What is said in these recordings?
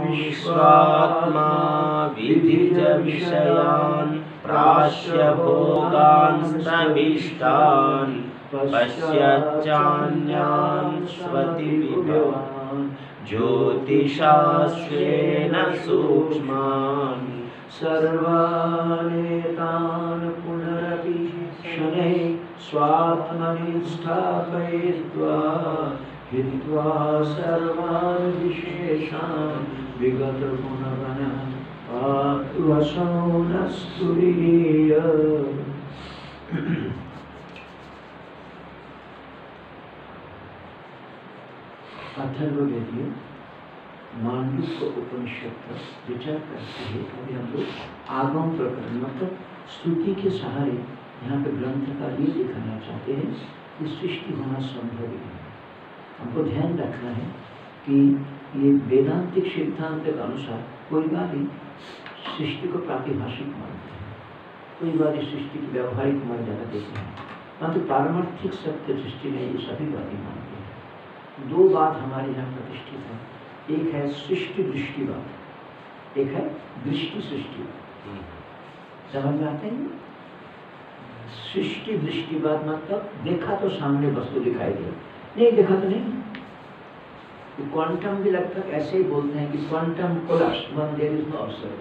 विश्वात्मा विधिज विषयान् प्राश्य भोगांस्तभीष्टान् पश्यच्चान्यान् स्वति विभवान् ज्योतिषास्वेन सूक्ष्मान् सर्वानेतान् पुनरपि शनैः स्वात्मनि स्थापयित्वा हित्वा सर्वान् विशेषान् विगतगुणगणान् आत्मवशो न स्तुरीय। अथर्ववेदीय मांडूक्य उपनिषद पर विचार करते हैं। अभी हम लोग आगम प्रकरण मतलब स्तुति के सहारे यहाँ पे ग्रंथकार ये दिखाना चाहते हैं कि सृष्टि होना संभव ही है। हमको ध्यान रखना है कि ये वेदांतिक सिद्धांत के अनुसार कोई बार ही सृष्टि को प्रातिभाषिक मानते हैं, कोई बार ही सृष्टि की व्यावहारिक मर्यादा देते हैं, परंतु पारमार्थिक सत्य सृष्टि में ये सभी बातें मानते हैं। दो बात हमारे यहाँ प्रतिष्ठित है, एक है सृष्टि दृष्टिवाद, एक है दृष्टि सृष्टिवाद। समझ में आते हैं? सृष्टि दृष्टिवाद मतलब देखा तो सामने वस्तु दिखाई दे, नहीं देखा तो नहीं। क्वांटम भी लगभग ऐसे ही बोलते हैं कि quantum collapse when there is no observer.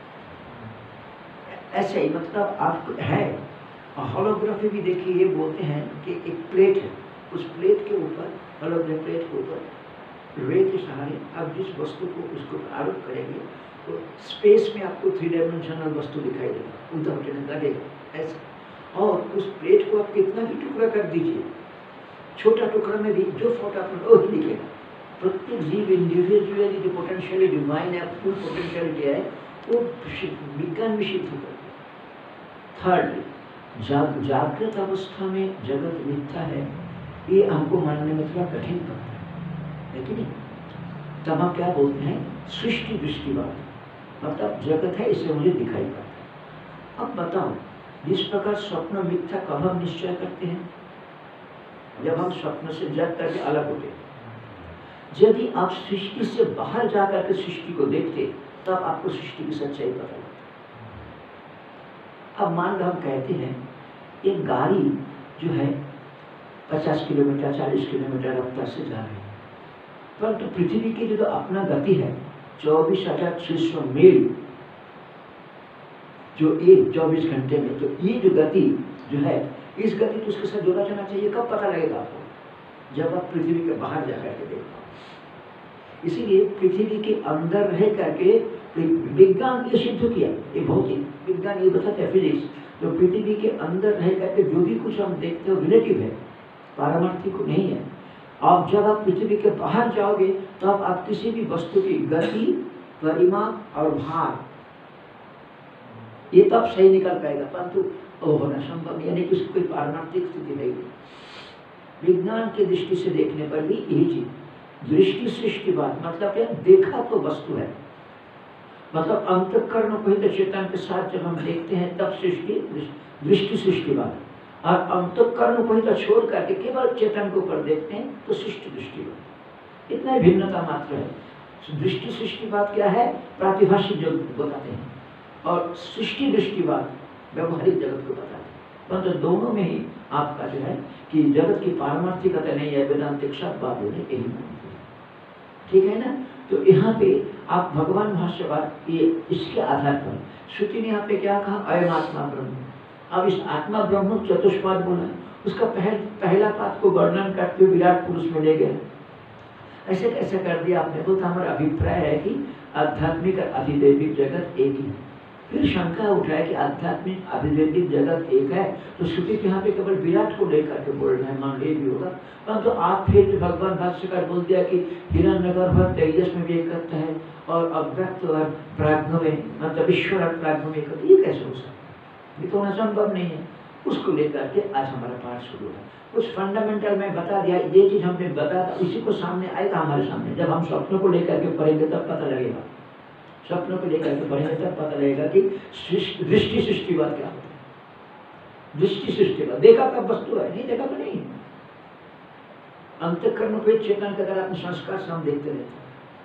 ऐसे ही मतलब आप है। होलोग्राफी भी देखिए, ये बोलते हैं कि एक प्लेट है, उस प्लेट के ऊपर होलोग्राफी प्लेट के ऊपर रे के सहारे आप जिस वस्तु को उसको आरोप करेंगे तो स्पेस में आपको 3 डायमेंशनल वस्तु दिखाई देगा, उधर लगेगा ऐसा। और उस प्लेट को आप कितना भी टुकड़ा कर दीजिए, छोटा टुकड़ा में भी जो फोटो आप वो ही दिखेगा। प्रत्येक जीव इंडिविजुअली जो पोटेंशियली डिवाइन है, फुल पोटेंशियलिटी है, वो विज्ञान में सिद्ध होगा। थर्ड, जागृत अवस्था में जगत मिथ्या है, ये हमको मानने में थोड़ा कठिन पड़ता है कि नहीं? तब हम क्या बोलते हैं? सृष्टि दृष्टिवाद, मतलब जगत है इसे मुझे दिखाई पड़ता है। अब बताओ, जिस प्रकार स्वप्न मिथ्या कब हम निश्चय करते हैं? जब हम स्वप्न से जग करके अलग होते हैं। यदि आप सृष्टि से बाहर जाकर के सृष्टि को देखते तब आपको सृष्टि की सच्चाई पता लगती। अब मान लो हम कहते हैं एक गाड़ी जो है 50 किलोमीटर 40 किलोमीटर रफ्तार से जा रही है, परंतु पृथ्वी की जो अपना गति है 24,600 मील जो एक 24 घंटे में, तो ये जो गति जो है इस गति को उसके साथ जोड़ा जाना चाहिए। कब पता लगेगा आपको? जब आप पृथ्वी के बाहर जाकर के देखो। इसीलिए पृथ्वी के अंदर रह करके विज्ञान ये सिद्ध किया, ये भौतिक विज्ञान ये बताता है फिजिक्स, जो पृथ्वी के अंदर रह करके जो भी कुछ हम देखते हो रिलेटिव है, पारमार्थिक नहीं है। अब जब आप पृथ्वी के बाहर जाओगे तब आप किसी भी वस्तु की गति, परिमाप और भार ये तब सही निकल पाएगा, परंतु वो होना संभव यानी कि उसकी कोई पारमार्थिक स्थिति नहीं है। विज्ञान की दृष्टि से देखने पर भी यही चीज दृष्टि सृष्टिवाद मतलब क्या? देखा तो वस्तु है, मतलब अंतःकरण पहित चेतन के साथ जब हम देखते हैं तब सृष्टि दृष्टि सृष्टिवाद, और अंतःकरण पहित छोड़ करके केवल चेतन के ऊपर देखते हैं तो सृष्टि दृष्टिवाद। इतना भिन्नता मात्र है। दृष्टि सृष्टिवाद क्या है? प्रातिभाषिक जगत को बताते हैं, और सृष्टि दृष्टिवाद व्यवहारिक जगत को बताते हैं। परंतु दोनों में ही आपका जो है कि जगत की पारमार्थिकता नहीं है, वेदांतिक शब्दवादियों ने यही मानते हैं। ठीक है ना? तो यहाँ पे आप भगवान भाष्यकार ये इसके आधार पर श्रुति ने यहाँ पे क्या कहा? अयम आत्मा ब्रह्म। अब इस आत्मा ब्रह्म चतुष्पाद बोला, उसका पहला पाद को वर्णन करते हुए विराट पुरुष में ले गए। ऐसे कैसे कर दिया आपने? बोलता हमारा अभिप्राय है कि आध्यात्मिक और अधिदैविक जगत एक ही है। फिर शंका उठाए कि आध्यात्मिक अधिदैविक जगत एक है तो श्रुति यहाँ पे केवल विराट को लेकर के बोल रहे हैं, मान ले भी होगा, परंतु तो आप फिर भगवान भाष्यकार बोल दिया कि हिरण्यगर्भ तेजस में भी एक करता है और अव्यक्त और प्राज्ञ में मतलब ईश्वर और प्राज्ञ में एक, ये कैसे हो सकता है? ये तो होना संभव नहीं है। उसको लेकर के आज हमारा पाठ शुरू है। कुछ फंडामेंटल में बता दिया, ये चीज हमने बता, इसी को सामने आएगा हमारे सामने। जब हम स्वप्नों को लेकर के पढ़ेंगे तब पता लगेगा, स्वप्नों को लेकर के पढ़ेंगे तब पता लगेगा कि दृष्टि सृष्टिवाद क्या होता है। दृष्टि सृष्टिवाद देखा तब वस्तु है, नहीं देखा तो नहीं। अंतःकरण पे चेतन के द्वारा अपने संस्कार से हम देखते रहते हैं।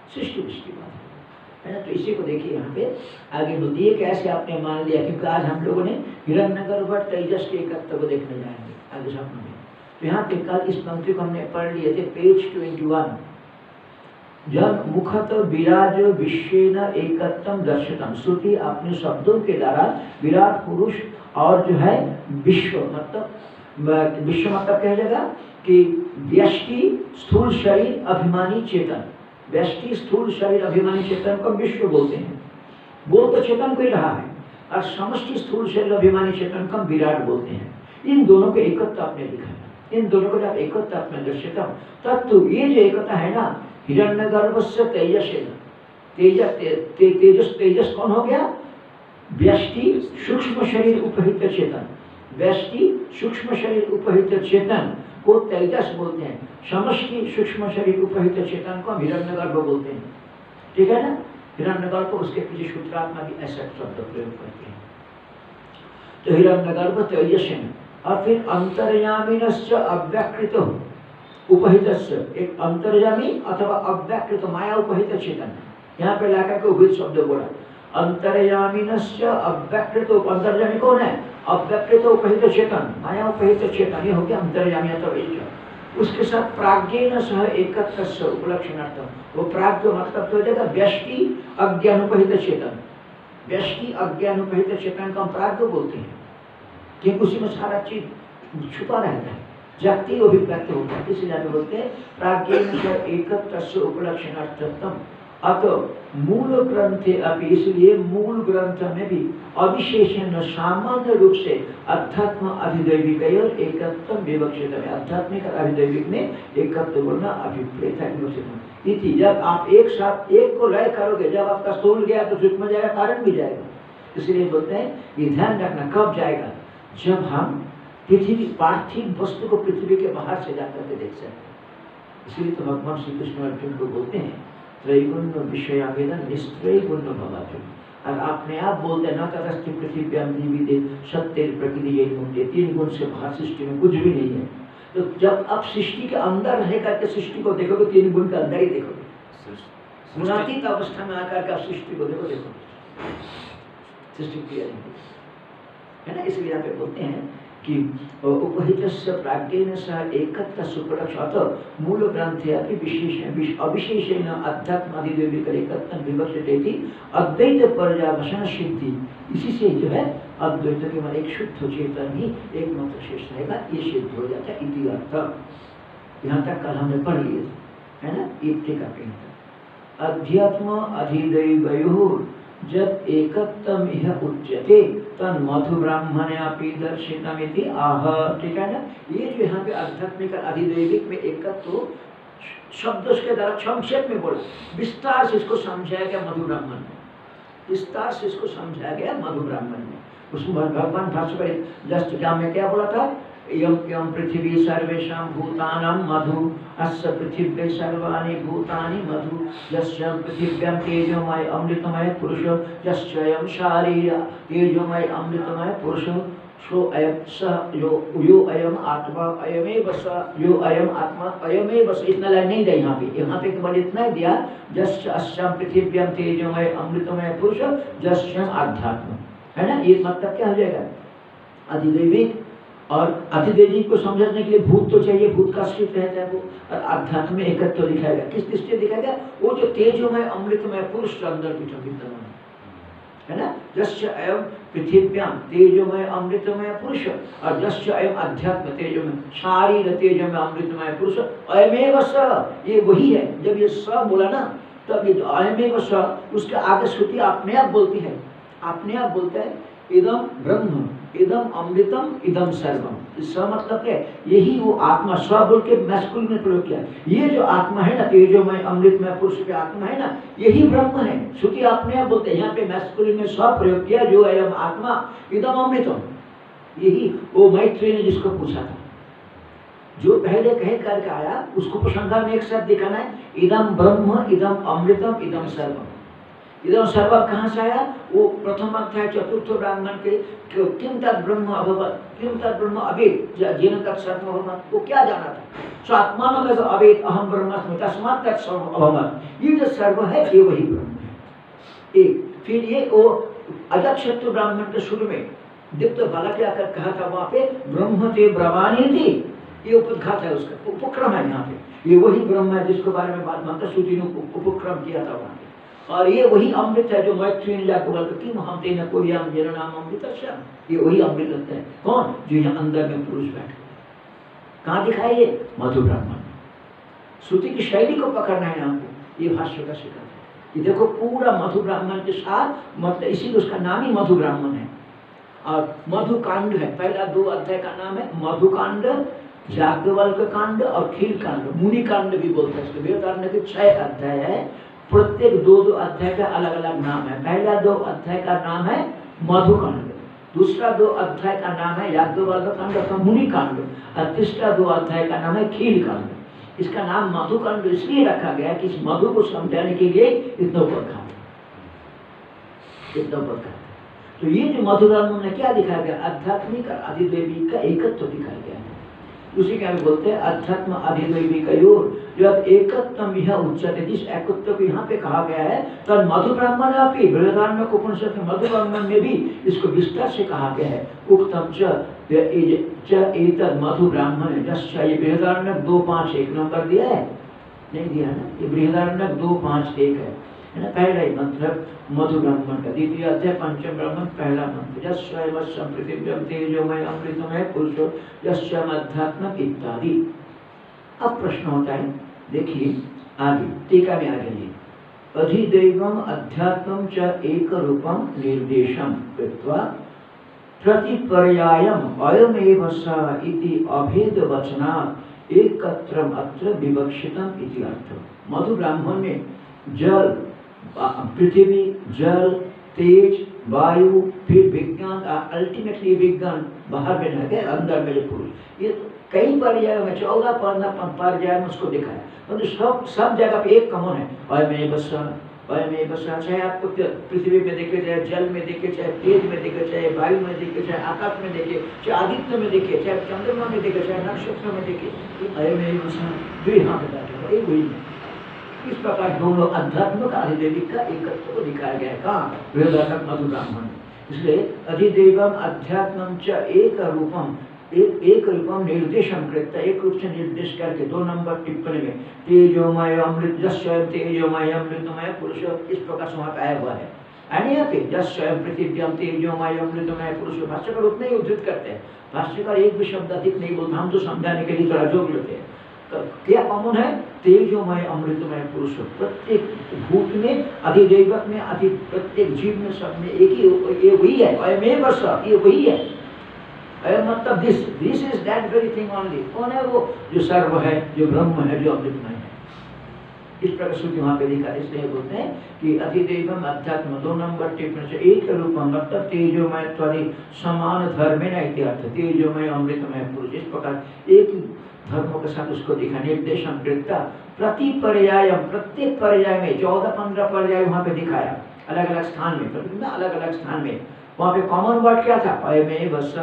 सृष्टि दृष्टिवाद है ना। तो इसी को देखिए यहाँ पे आगे बोलती है कैसे आपने मान लिया, क्योंकि आज हम लोगों ने हिरण्यगर्भ और तेजस के एकत्व को देखने जाएंगे आगे स्वप्न में। तो यहाँ पे कल इस पंक्ति को हमने पढ़ लिए थे, पेज 21। जब मुखत विराज विश्वेन एकत्वम दर्शितम, श्रुति अपने शब्दों के द्वारा विराट पुरुष और जो है विश्व मतलब कह जाएगा कि व्यष्टि स्थूल शरीर अभिमानी चेतन, व्यष्टि स्थूल शरीर अभिमानी चेतन को विश्व बोलते हैं, बोल तो चेतन को ही रहा है, और समष्टि स्थूल शरीर अभिमानी चेतन को विराट बोलते हैं। इन दोनों के एकत्व आपने लिखा है, इन दोनों को जब एकत्व आपने दर्शितम तत्व, ये जो एकता है ना हिरण्यगर्भ से तेजस, तेजस कौन हो गया? व्यष्टि सूक्ष्म शरीर उपहित चेतन, व्यष्टि सूक्ष्म शरीर उपहित चेतन को तेजस बोलते हैं, समष्टि सूक्ष्म शरीर उपहित चेतन को हिरण्यगर्भ बोलते हैं। ठीक है ना। हिरण्यगर्भ को उसके पीछे सूत्रात्मा भी ऐसा शब्द प्रयोग करते हैं। तो हिरण्यगर्भ तेजस, और फिर अंतर्यामिनश्च अव्यकृत उपहितस्य, एक अंतर्यामी अथवा अव्यकृत माया उपहित चेतन, यहाँ पे लाकर के उपहित शब्द बोला। अंतर्यामिनश्च अव्यकृत, अंतर्यामी कौन है? अव्यकृत उपहित चेतन, माया उपहित चेतन, ये हो गया अंतर्यामी अथवा। उसके साथ प्राज्ञेन सह एकत्वस्य उपलक्षणार्थम, वो प्राज्ञ मतलब तो हो जाएगा व्यष्टि अज्ञानोपहित चेतन, व्यष्टि अज्ञानोपहित चेतन को हम प्राज्ञ बोलते हैं, क्योंकि उसी में सारा चीज छुपा रहता है, जागतिक अभिव्यक्त होता है, इसलिए हम बोलते हैं प्राज्ञेन सह एकत्वस्य उपलक्षणार्थम। अतः मूल ग्रंथे अभी, इसलिए मूल ग्रंथ में भी अविशेषण सामान्य रूप से अध्यात्म अधिदैविक और एकत्व विवक्षित है, आध्यात्मिक और अधिदैविक में एकत्व बोलना अभिप्रेत है। इति, जब आप एक साथ एक को लय करोगे, जब आपका स्थूल गया तो सूक्ष्म जाएगा, कारण भी जाएगा। इसलिए बोलते हैं ये ध्यान रखना, कब जाएगा? जब हम पृथ्वी पार्थिव वस्तु को पृथ्वी के बाहर से जाकर के देख सकते। इसलिए तो भगवान श्री कृष्ण अर्जुन को बोलते हैं त्रैगुण विषयावेदन निस्त्रैगुण भवाचुन, और अपने आप बोलते हैं न तदस्ति पृथ्व्यां दिव्य सत्य प्रकृति यही मुझे, 3 गुण से बाहर सृष्टि में कुछ भी नहीं है। तो जब आप सृष्टि के अंदर रह करके सृष्टि को देखोगे, 3 गुण के अंदर ही देखोगे, गुणातीत अवस्था में आकर के आप सृष्टि को देखोगे, सृष्टि क्रिया है ना। इसलिए यहाँ पे बोलते हैं कि उपहितस्य प्राज्ञेन सह एकत्वस्य उपलक्षणात् मूल ग्रंथे अपि विशेष अविशेषेण अध्यात्म अधिदैविक एकत्वं विवक्षितेति अद्वैत पर्यावसन सिद्धि। इसी से जो है अद्वैत के मन एक शुद्ध चेतन ही एकमात्र शेष रहेगा, ये सिद्ध हो जाता है। इति अर्थ यहाँ तक कल हमने पढ़ लिए थे, है ना। एक का अध्यात्म अधिदैवयोः जब एकत्वम यह उच्यते तन मधु ब्राह्मणे अपि दर्शितमिति आह। ठीक है ना। ये जो यहाँ पे आध्यात्मिक अधिदैविक में एकत्व शब्द उसके द्वारा संक्षेप में बोला, विस्तार से इसको समझाया गया मधु ब्राह्मण में, विस्तार से इसको समझाया गया मधु ब्राह्मण में। उसमें भगवान भास्कर जस्ट क्या में क्या बोला था? यम यम पृथ्वी सर्वेषां भूतानां मधु अस्य पृथिव्यै सर्वाणि भूतानि मधु यस्य पृथिव्यां तेजोमय अमृतमय पुरुष यस्ययं शारीर तेजोमय अमृतमय पुरुष सो अयं स यो अयम आत्मा अयमेव स यो अयम आत्मा अयमेव स। इतना लाइन नहीं दिया यहाँ पे केवल इतना ही दिया, यस्य अस्यां पृथिव्यां तेजोमय अमृतमय पुरुष यस्यं आध्यात्म, है ना। ये मतलब क्या हो जाएगा? अधिदैविक और अधिदैविक को समझने के लिए भूत तो चाहिए, भूत का अस्तित्व रहता है वो, और आध्यात्म में एकत्व दिखाएगा। किस दृष्टि दिखाएगा? वो जो तेजोमय अमृतमय पुरुष के अंदर विद्यमान है ना। यस्य अयम पृथिव्यां तेजोमय अमृतमय पुरुष और यस्य अयम अध्यात्म तेजोमय शारीर तेजोमय अमृतमय पुरुष अयमेव स, ये वही है। जब ये स बोला ना, तब ये अयमेव स, उसके आगे श्रुति अपने आप बोलती है, अपने आप बोलता है इदम ब्रह्म इदम अमृतम इदम सर्वम। स मतलब है यही वो आत्मा, स बोल के मैस्कुलिन में प्रयोग किया। ये जो आत्मा है ना, तेजोमय अमृतमय पुरुष की आत्मा है ना, यही ब्रह्म है। श्रुति अपने आप बोलते हैं, यहाँ पे मैस्कुलिन में स प्रयोग किया, जो अयम आत्मा इदम अमृतम, यही वो मैत्री ने जिसको पूछा था, जो पहले कह करके आया, उसको प्रसंगा में एक साथ दिखाना है, इदम ब्रह्म इदम अमृतम इदम सर्वम। इधर सर्व कहाँ से आया? वो प्रथम अध्याय चतुर्थ ब्राह्मण के किम तद ब्रह्म अभवत, किम तद ब्रह्म अवेद जेन तत् सर्व अभवत, वो क्या जाना था? स्वात्मान में अवेद अहम ब्रह्मास्मि तस्मात् तत् सर्व अभवत। ये जो सर्व है ये वही ब्रह्म है। एक फिर ये वो अजातशत्रु ब्राह्मण के शुरू में दीप्त बालक आकर कहा था वहाँ पे ब्रह्म ते ब्रह्मानी थी, ये उपघात है उसका, उपक्रम है यहाँ पे। ये वही ब्रह्म है जिसके बारे में बात मंत्र श्रुति ने उपक्रम किया था वहाँ पे। और ये वही अमृत है जो मैत्री ने जाकर बोलते कि हम तेना कोई हम जेना नाम अमृत श्याम, ये वही अमृत है। कौन? जो यहाँ अंदर में पुरुष बैठे। कहाँ दिखाई ये? मधु ब्राह्मण। श्रुति की शैली को पकड़ना है यहाँ पे, ये भाष्य का शिखर है। ये देखो पूरा मधु ब्राह्मण के साथ मतलब इसीलिए उसका नाम ही मधु ब्राह्मण है। और मधु कांड है, पहला 2 अध्याय का नाम है मधु कांड, याज्ञवल्क्य कांड और खील कांड, मुनि कांड भी बोलते हैं। वेदारण्य के 6 अध्याय है, प्रत्येक 2-2 अध्याय का अलग अलग नाम है। पहला 2 अध्याय का नाम है मधु कांड, दूसरा 2 अध्याय का नाम है याज्ञवल्क्य कांड अथवा मुनि कांड, और तीसरा 2 अध्याय का नाम है खील कांड। इसका नाम मधुकांड इसलिए रखा गया कि इस मधु को समझाने के लिए इतना बरखा, इतना बरखा। तो ये जो मधुराम में क्या दिखाया गया? आध्यात्मिक और अधिदैविक का एकत्व दिखाया गया है। उसी का बोलते हैं अध्यात्म अधिदैविक जब एकत्वम यह उच्चते, जिस एकत्व को यहाँ पे कहा गया है तो मधु ब्राह्मण अपनी बृहदारण्यक उपनिषद में मधु ब्राह्मण में भी इसको विस्तार से कहा गया है। उक्तम च एतद मधु ब्राह्मण जस्य, ये बृहदारण्यक 2:5 नंबर दिया है, नहीं दिया है ना? ये बृहदारण्यक 2:5 है ना? पहला ही मतलब मधु ब्राह्मण का, द्वितीय अध्याय पंचम ब्राह्मण पहला मंत्र यस्यैवस्यं पृथिव्यां तेजोमय अमृतमय पुरुषो यस्यम् अध्यात्मम् इत्यादि। अब प्रश्न होता है, देखिए आगे टीका में आगे ये अधिदैवम अध्यात्मं च एक रूपम निर्देशम कृत्वा प्रतिपर्यायम अयमेव स इति अभेद वचनात् एकत्रम अत्र विवक्षितम इति अर्थ। मधु ब्राह्मण में जल, पृथ्वी, जल, तेज, वायु, फिर विज्ञान, अल्टीमेटली विज्ञान बाहर में रह गए, अंदर में जो पुरुष, ये कई पर्याय में 14 पर्याय में उसको दिखाया। तो सब जगह पे एक कॉमन है, अयमेव स, चाहे आपको पृथ्वी में देखे, चाहे जल में देखे, चाहे तेज में देखे, चाहे वायु में देखे, चाहे आकाश में देखे, चाहे आदित्य में देखे, चाहे चंद्रमा में देखे, चाहे नक्षत्र में देखे, अयमेव स भी यहाँ पे बैठे वही है। इस प्रकार दोनों अध्यात्म का अधिदैविक का एकत्व को दिखाया गया है। कहाँ? बृहदारण्यक मधु ब्राह्मण। इसलिए अधिदैवम अध्यात्मं च एक रूपम, एक रूपम निर्देशम कृत्य, एक रूप से निर्देश करके 2 नंबर टिप्पणी में तेजोमय अमृत जस्वयं तेजोमय अमृतमय पुरुष, इस प्रकार से वहाँ पे आया हुआ है। यहाँ पे जस्वयं पृथिव्यां तेजोमय अमृतमय पुरुष, भाष्यकार उतने ही उद्धृत करते हैं। भाष्यकार एक भी शब्द अधिक नहीं बोलते, हम तो समझाने के लिए थोड़ा जोड़ लेते हैं। क्या कॉमन है? तेजोमय अमृतमय पुरुष। प्रत्येक भूत में, अधिदैवक में, प्रत्येक जीव में, सब में एक ही, ये वही है। अयमेव स, ये वही है। अयम मतलब this is that very thing only. कौन है वो? जो सर्व है, जो ब्रह्म है, जो अमृतमय है। इस प्रकार श्रुति वहाँ पे लिखा, इसलिए बोलते हैं कि अधिदैवम अध्यात्म 2 नंबर टिप्पणी से एक रूपम मतलब तेजोमय त्वरि समान धर्मेण इति अर्थ, तेजोमय अमृतमय पुरुष। इस प्रकार एक धर्मों के साथ उसको दिखा, निर्देशम कृत्य प्रति पर्याय, प्रत्येक पर्याय में 14-15 पर्याय वहाँ पे दिखाया, अलग अलग स्थान में, अलग अलग स्थान में। वहाँ पे कॉमन वर्ड क्या था? अयमेव स,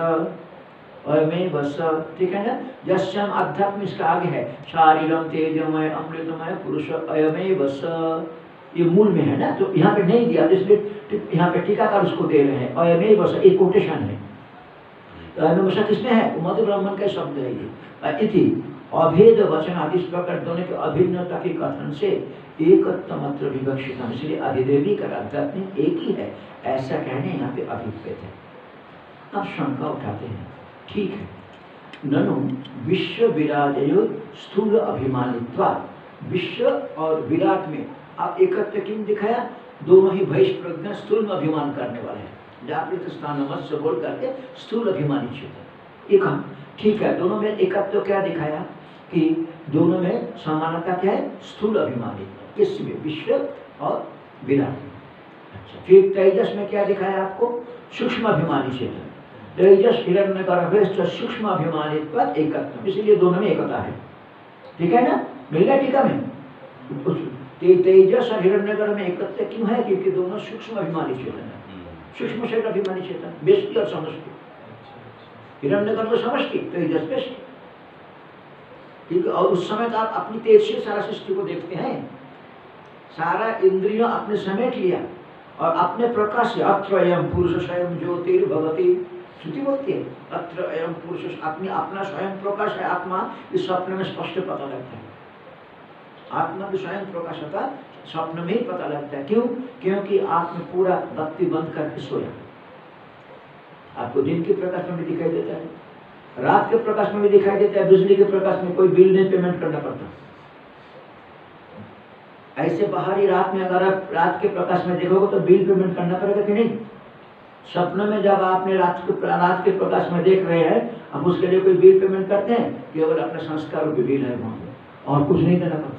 अयमेव स, ठीक है ना? यस्यम अध्यात्म इसका आगे है, शारीरम तेजोमय अमृतमय पुरुष अयमेव स, ये मूल में है ना, तो यहाँ पे नहीं दिया, इसलिए यहाँ पे टीकाकार उसको दे रहे हैं। अयमेव स एक कोटेशन है, अयमेव स किसमें है? मधु ब्राह्मण का शब्द है ये। इति अभेद वचन आदि इस प्रकार दोनों के अभिन्नता के कथन से एकत्व मात्र विवक्षितम, इसलिए अधिदैविक और आध्यात्मिक एक ही है, ऐसा कहने यहाँ पे अभिप्रेत है। अब शंका उठाते हैं, ठीक है, ननु विश्व विराजयो स्थूल अभिमानित्वात्, विश्व और विराट में आप एकत्व क्यों दिखाया? दोनों ही भैष प्रज्ञा स्थूल में अभिमान करने वाले हैं, जागृत स्थान मत्स्य बोल करके स्थूल अभिमानी क्षेत्र। एक हम ठीक है, दोनों में एकत्व क्या दिखाया कि दोनों में समानता क्या है? स्थूल अभिमानी। किसमें? विश्व और विराट में। अच्छा, फिर तेजस में क्या दिखाया आपको? सूक्ष्म अभिमानी क्षेत्र। तेजस हिरण्यगर्भ सूक्ष्म अभिमानित्व एकत्व, इसलिए दोनों में एकता है। ठीक है ना? मिल गया टीका में? तेजस और हिरण्यगर्भ में एकत्व क्यों है? क्योंकि दोनों सूक्ष्म अभिमानी चेतन है। सूक्ष्म शरीर अभिमानी चेतन, व्यष्टि और समष्टि। हिरण्यगर्भ समष्टि, तेजस व्यष्टि। ठीक है। और उस समय तो आप अपनी तेज से सारा सृष्टि को देखते हैं, सारा इंद्रियों आपने समेट लिया और अपने प्रकाश से अत्र अयम पुरुष स्वयं ज्योतिर्भवति, श्रुति बोलती है अत्र अयम पुरुष, अपना स्वयं प्रकाश है आत्मा, इस स्वप्न में स्पष्ट पता लगता है। आत्मा की स्वयं प्रकाशता स्वप्न में ही पता लगता है। क्यों? क्योंकि आप में पूरा बत्ती बंद करके सोया। आपको दिन के प्रकाश में भी दिखाई देता है, रात के प्रकाश में भी दिखाई देता है, बिजली के प्रकाश में कोई बिल नहीं पेमेंट करना पड़ता। ऐसे बाहरी रात में अगर आप रात के प्रकाश में देखोगे तो बिल पेमेंट करना पड़ेगा कि नहीं? स्वप्न में जब आपने रात के प्रकाश में देख रहे हैं, आप उसके लिए कोई बिल पेमेंट करते हैं? केवल अपने संस्कारों की बिल है वहां पे, और कुछ नहीं देना पड़ता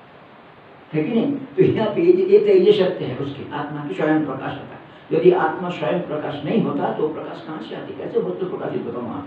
है कि नहीं? तो यहाँ पे ये तेज सत्य है उसकी, आत्मा की स्वयं प्रकाश होता है। यदि आत्मा स्वयं प्रकाश नहीं होता तो प्रकाश कहाँ से आती? कैसे वस्तु प्रकाशित होता वहां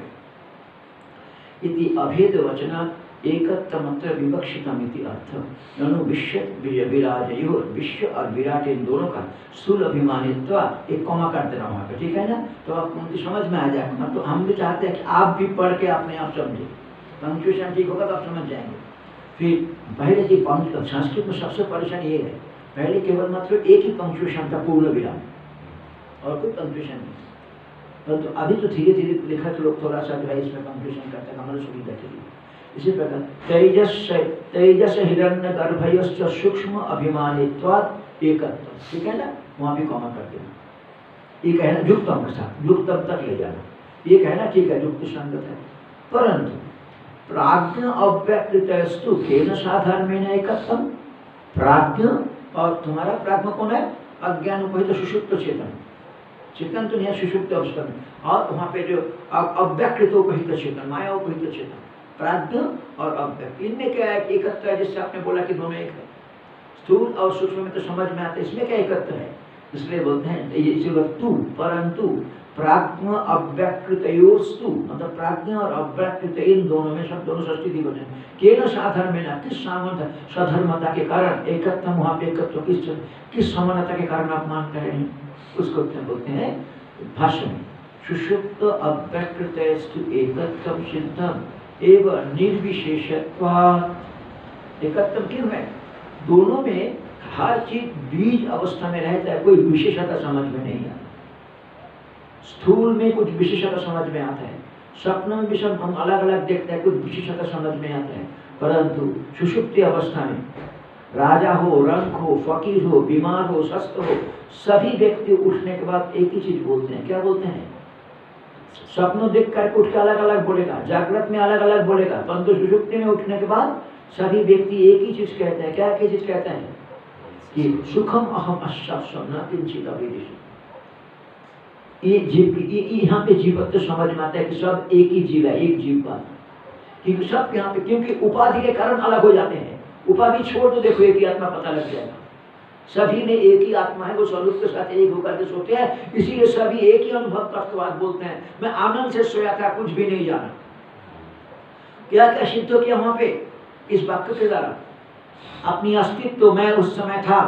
पे? इति अभेद वचन एकत्रमत्र विवक्षितम इति अर्थ। ननु विश्व विराजयोर, विश्व और विराट इन दोनों का स्थूल अभिमानित्व, एक कॉमा कर देना वहाँ पे, ठीक है ना? तो आप उनकी समझ में आ जाएगा। तो हम भी चाहते हैं कि आप भी पढ़ के अपने आप समझे, पंक्चुएशन ठीक होगा तो आप समझ जाएंगे। फिर पहले की संस्कृत में सबसे परेशानी ये है, पहले केवल मात्र एक ही पंक्चुएशन था, पूर्ण विराम, और कोई पंक्चुएशन नहीं। परंतु तो अभी तो धीरे धीरे लिखा तो लोग थोड़ा सा जो है इसमें पंक्चुएशन करते हैं हमारे सुविधा के लिए। इसी प्रकार तेजस हिरण्य गर्भयश्च सूक्ष्म अभिमानित्वात् एकत्व, ठीक है ना? वहां भी कॉमा कर देना। ये कहना युक्तम के साथ, युक्तम तक ले जाना, ये कहना ठीक है, युक्त संगत है। परंतु प्राज्ञ अव्यक्तस्तु केन साधर्मेण एकत्वम। प्राज्ञ और तुम्हारा प्राज्ञ कौन है? अज्ञान उपहित सुषुप्त चेतन, चेतन तो नहीं, सुषुप्त अवस्था में। और वहाँ पे जो अव्यक्त उपहित चेतन, माया उपहित चेतन, प्राज्ञ और अव्यक्त, इनमें क्या है? एकत्व है। जिससे आपने बोला कि दोनों एक है, स्थूल और सूक्ष्म में तो समझ में आता है, इसमें क्या एकत्व है? इसलिए बोलते हैं इसी वस्तु, परंतु प्राज्ञ अव्यक्तयोस्तु, मतलब प्राज्ञ और अव्यक्त इन दोनों में, सब दोनों षष्ठी दिवचन, केन साधर्मेण, किस साधर्मता के कारण एकत्व, वहाँ पे एकत्व किस समानता के कारण आप मानते हैं? उसको क्या बोलते हैं भाष्य में? सुषुप्त अव्यक्तस्तु एकत्वम सिद्धम एवं निर्विशेषत्वात्। एकत्व क्यों है? दोनों में हर चीज बीज अवस्था में रहता है, कोई विशेषता समझ में नहीं आता। स्थूल में कुछ विशेषता समझ में आता है, स्वप्न में भी सब हम अलग अलग देखते हैं, कुछ विशेषता समझ में आता है। परंतु सुषुप्ति अवस्था में राजा हो, रंक हो, फकीर हो, बीमार हो, स्वस्थ हो, सभी व्यक्ति उठने के बाद एक ही चीज बोलते हैं। क्या बोलते हैं? स्वप्न देख कर उठ के अलग अलग बोलेगा, जागृत में अलग अलग बोलेगा, परंतु सुषुप्ति में उठने के बाद सभी व्यक्ति एक ही चीज कहते हैं। क्या चीज कहते हैं? कि सुखम अहम अस्यास्व न किंचित अविदिशम्। ये जीव, यहाँ पे जीवत्व समझ में आता है कि सब एक ही जीव है, एक जीव बात, क्योंकि सब यहाँ पे, क्योंकि उपाधि के कारण अलग हो जाते हैं। उपाधि छोड़ तो देखो, एक ही आत्मा पता लग जाएगा। सभी में एक ही आत्मा है, वो स्वरूप के साथ एक होकर के सोते हैं, इसीलिए सभी एक ही अनुभव तत्ववाद बोलते हैं। मैं आनंद से सोया था, कुछ भी नहीं जाना। क्या क्या सिद्ध हो किया वहां पे? इस वाक्य के द्वारा अपनी अस्तित्व, मैं उस समय था,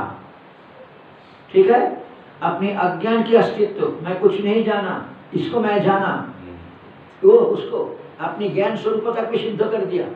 ठीक है, अपने अज्ञान की अस्तित्व, मैं कुछ नहीं जाना, इसको मैं जाना, तो उसको अपनी ज्ञान स्वरूपता को सिद्ध कर दिया।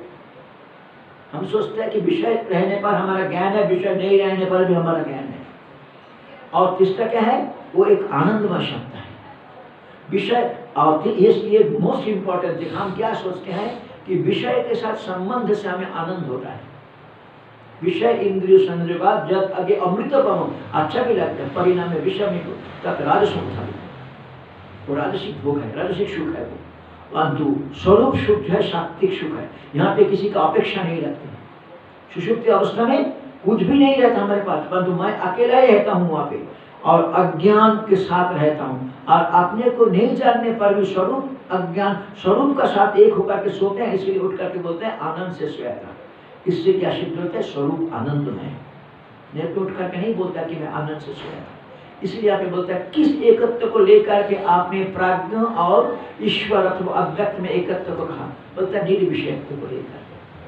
हम सोचते हैं कि विषय रहने पर हमारा ज्ञान है, विषय नहीं रहने पर भी हमारा ज्ञान है। और तीसरा क्या है? वो एक आनंदमय शब्द है विषय। और ये मोस्ट इंपॉर्टेंट है, हम क्या सोचते हैं कि विषय के साथ संबंध से हमें आनंद होता है। विषय इंद्रिय संयोगात जब आगे अमृत पाओ, अच्छा भी लगता है, परिणाम में विषय में तक राजसुख था, वो राजसिक भोग है, राजसिक सुख है वो। परंतु स्वरूप सुख है, सात्विक सुख है। यहाँ पे किसी का अपेक्षा नहीं रखते। सुषुप्ति अवस्था में कुछ भी नहीं रहता हमारे पास, परंतु मैं अकेला ही रहता हूँ वहाँ पे, और अज्ञान के साथ रहता हूँ, और अपने को नहीं जानने पर भी स्वरूप अज्ञान स्वरूप का साथ एक होकर के सोते हैं। इसलिए उठ करके बोलते हैं आनंद से सोया था। इससे क्या सिद्ध होता है? स्वरूप आनंद में। नहीं तो उठ करके नहीं बोलता कि मैं आनंद से सोया था। इसलिए आप बोलता है किस एकत्व को लेकर के आपने प्राज्ञ और ईश्वर अथवा अव्यक्त में एकत्व को कहा? बोलता है निर्विषयत्व को लेकर।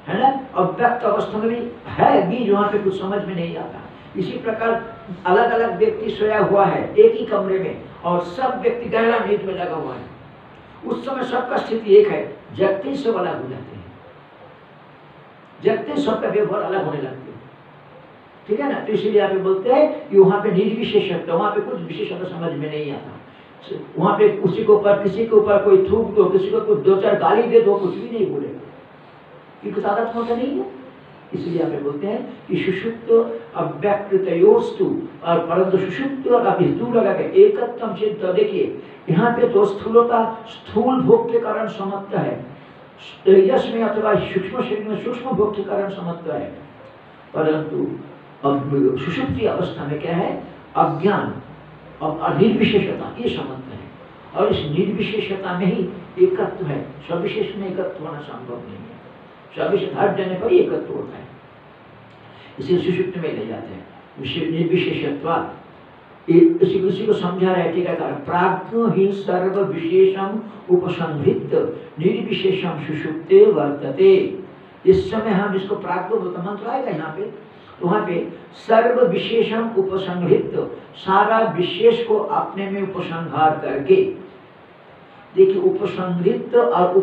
है ना। अव्यक्त अवस्था में भी है बीज, वहां पे कुछ समझ में नहीं आता। इसी प्रकार अलग अलग व्यक्ति सोया हुआ है एक ही कमरे में और सब व्यक्ति गहरा नींद में लगा हुआ है, उस समय सबका स्थिति एक है, जगते ही सब अलग हो जाते हैं, जगते सबका व्यवहार अलग होने लगते हैं, ठीक है ना। तो इसीलिए आप बोलते हैं कि वहां पे निर्विशेषता, वहां पे कुछ विशेषता समझ में नहीं आता। वहां पे किसी के ऊपर कोई थूक दो, किसी को कुछ दो चार गाली दे दो, कुछ भी नहीं बोलेगा, क्योंकि तादात्म्य होता नहीं है। इसलिए आप बोलते हैं कि सुषुप्त अव्यक्तयोस्तु, और परंतु सुषुप्त और अभिस्तु लगा के एकत्वम सिद्ध। देखिए यहाँ पे तो स्थूलता स्थूल भोग के कारण समत्व है, तेजस में अथवा सूक्ष्म शरीर में सूक्ष्म भोग के कारण समत्व है, परंतु अब सुषुप्ति अवस्था में क्या है, अज्ञान और निर्विशेषता, ये समत्व है। और इस निर्विशेषता में ही एकत्व है, सविशेष में एकत्व होना संभव नहीं है, सविशेष हट जाने पर एकत्व होता है। इसे सुषुप्ति में ले जाते हैं निर्विशेषत्वात्। इसी को समझा रहे टीकाकार, प्राज्ञो हि सर्व विशेषम उपसंहृत निर्विशेषम सुषुप्ते वर्तते। इस समय हम इसको प्राज्ञो मंत्र आएगा यहाँ पे, तो वहाँ पे सर्व विशेषम उपसंहृत, सारा विशेष को अपने में उपसंहार करके। देखिए उपसंहृत और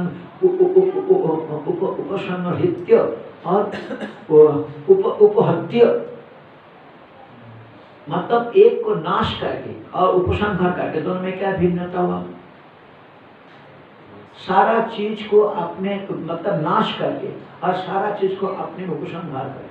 उपसंहृत्य और उपहत्य, मतलब एक को नाश करके और उपसंहार करके, दोनों में क्या भिन्नता हुआ। सारा चीज को अपने मतलब नाश करके और सारा चीज को अपने उपसंहार करके,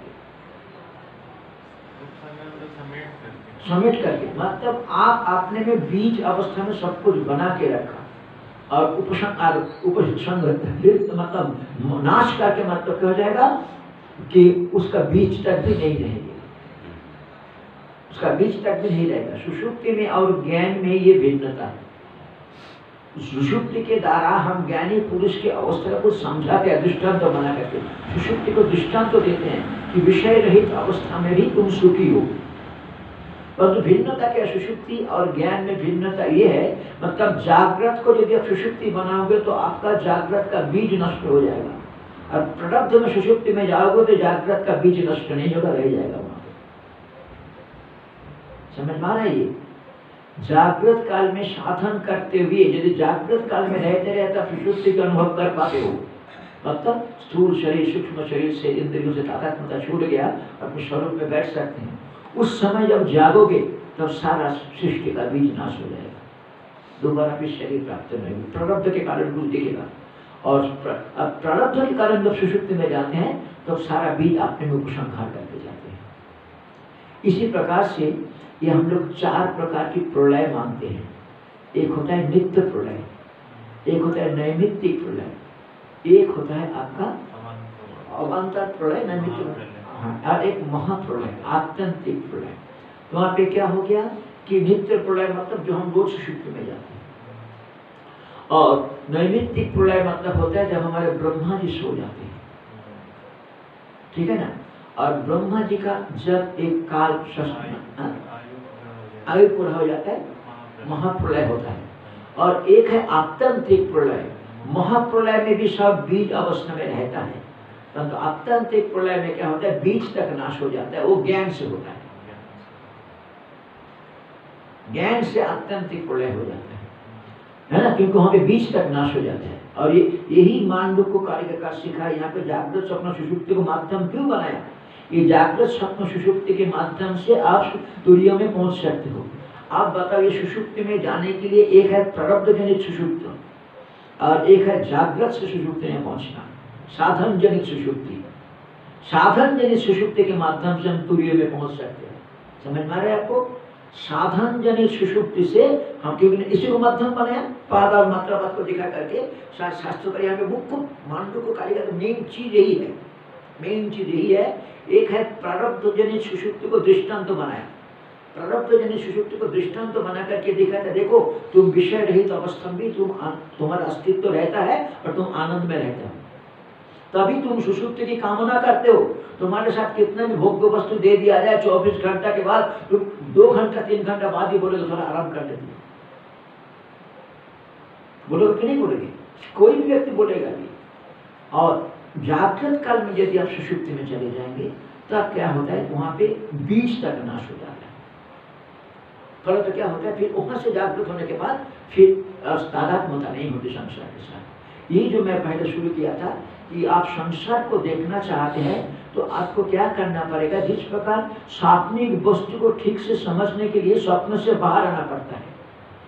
समेट करके, मतलब आप अपने में बीज अवस्था में सब कुछ बना के रखा और उपसंहृत मतलब नाश करके, मतलब क्या हो जाएगा कि उसका बीज तक भी नहीं रहेगा, उसका बीज तक भी नहीं रहेगा। सुषुप्ति में और ज्ञान में ये भिन्नता है। सुषुप्ति के द्वारा हम ज्ञानी पुरुष के अवस्था को समझाते हैं, दृष्टांत तो बना करके सुषुप्ति को दृष्टांत तो देते हैं कि विषय रहित अवस्था में भी तुम सुखी हो। परंतु भिन्नता क्या, सुषुप्ति और ज्ञान में भिन्नता ये है, मतलब जागृत को यदि आप सुषुप्ति बनाओगे तो आपका जागृत का बीज नष्ट हो जाएगा, और प्रारब्ध में सुषुप्ति में जाओगे तो जागृत का बीज नष्ट नहीं होगा, रह जाएगा वहां। समझ में आ रहा है ये। जागृत काल में साधन करते हुए यदि जागृत काल में रहते रहते आप सुषुप्ति का अनुभव कर पाते हो, मतलब स्थूल शरीर सूक्ष्म शरीर से इंद्रियों से तादात्म्यता छूट गया, अपने स्वरूप में बैठ सकते हैं। उस समय जब जागोगे तब सारा सृष्टि का बीज नाश हो जाएगा, दोबारा फिर शरीर प्राप्त नहीं होगा, प्रारब्ध के कारण कुछ दिखेगा। और अब प्रारब्ध के कारण जब सुषुप्ति में जाते हैं तब सारा बीज अपने में उपसंहार करके जाते हैं। इसी प्रकार से ये हम लोग चार प्रकार की प्रलय मानते हैं। एक होता है नित्य प्रलय, एक होता है नैमित्तिक प्रलय, एक होता है आपका अवान्तर प्रलय, नैमित्तिक, और एक महाप्रलय आत्यंतिक प्रलय। तो वहाँ पे क्या हो गया कि नित्य प्रलय मतलब जो हम रोज सुषुप्ति में जाते हैं, और नैमित्तिक प्रलय मतलब होता है जब हमारे ब्रह्मा जी सो जाते हैं, ठीक है ना। और ब्रह्मा जी का जब एक काल आयु पूरा हो जाता है, महाप्रलय होता है। और एक है आत्यंतिक प्रलय, महाप्रलय में भी सब बीज अवस्था में रहता है, परंतु आत्यंतिक प्रलय में क्या होता है, बीज तक नाश हो जाता है, वो ज्ञान से होता है, ज्ञान से आत्यंतिक प्रलय हो जाता है ना, क्योंकि वहां पे बीज तक नाश हो जाता है। और यही मांडुक्य को कार्यकार सिखा, यहाँ पे जागृत स्वप्न सुषुप्ति को माध्यम क्यों बनाया, ये जागृत स्वप्न सुषुप्ति के माध्यम से आप तुरीय में पहुंच सकते हो। आप बताओ, ये सुषुप्ति में जाने के लिए एक है प्रारब्ध जनित सुषुप्ति और एक है जागृत से सुषुप्ति में पहुंचना, साधन जनित सुषुप्ति। साधन जनित सुषुप्ति के माध्यम से हम तुरीय में पहुंच सकते हैं। समझ में आ रहा है आपको। साधन जनित सुषुप्ति से हम, क्योंकि इसी को माध्यम बनाया, पाद और मात्रा बात को दिखा करके शास्त्र का यहाँ पे मुख्य मांडुक्य को कार्यकार मेन चीज यही है, मेन चीज यही है। एक है प्रारब्ध जनित सुषुप्ति को दृष्टांत बनाया, प्रारब्ध जनित सुषुप्ति को दृष्टांत बना करके दिखाया था, देखो तुम विषय रहित अवस्था में तुम्हारा अस्तित्व रहता है और तुम आनंद में रहते हो, तभी तुम सुषुप्ति की कामना करते हो। तुम्हारे साथ कितना भी भोग्य वस्तु दे दिया जाए 24 घंटा के बाद, तुम 2 घंटा 3 घंटा बाद ही बोलोगे थोड़ा आराम कर लेते, बोलोगे कि नहीं बोलोगे, कोई भी व्यक्ति बोलेगा भी। और जागृत काल में यदि आप सुषुप्ति में चले जाएंगे तब क्या होता है, वहां पे बीज तक नाश हो जाता है। फल तो क्या होता है, फिर वहां से जागृत होने के बाद फिर तादात्म्यता नहीं होती संसार के साथ। ये जो मैं पहले शुरू किया था कि आप संसार को देखना चाहते हैं तो आपको क्या करना पड़ेगा, जिस प्रकार सात्विक वस्तु को ठीक से समझने के लिए स्वप्न से बाहर आना पड़ता है,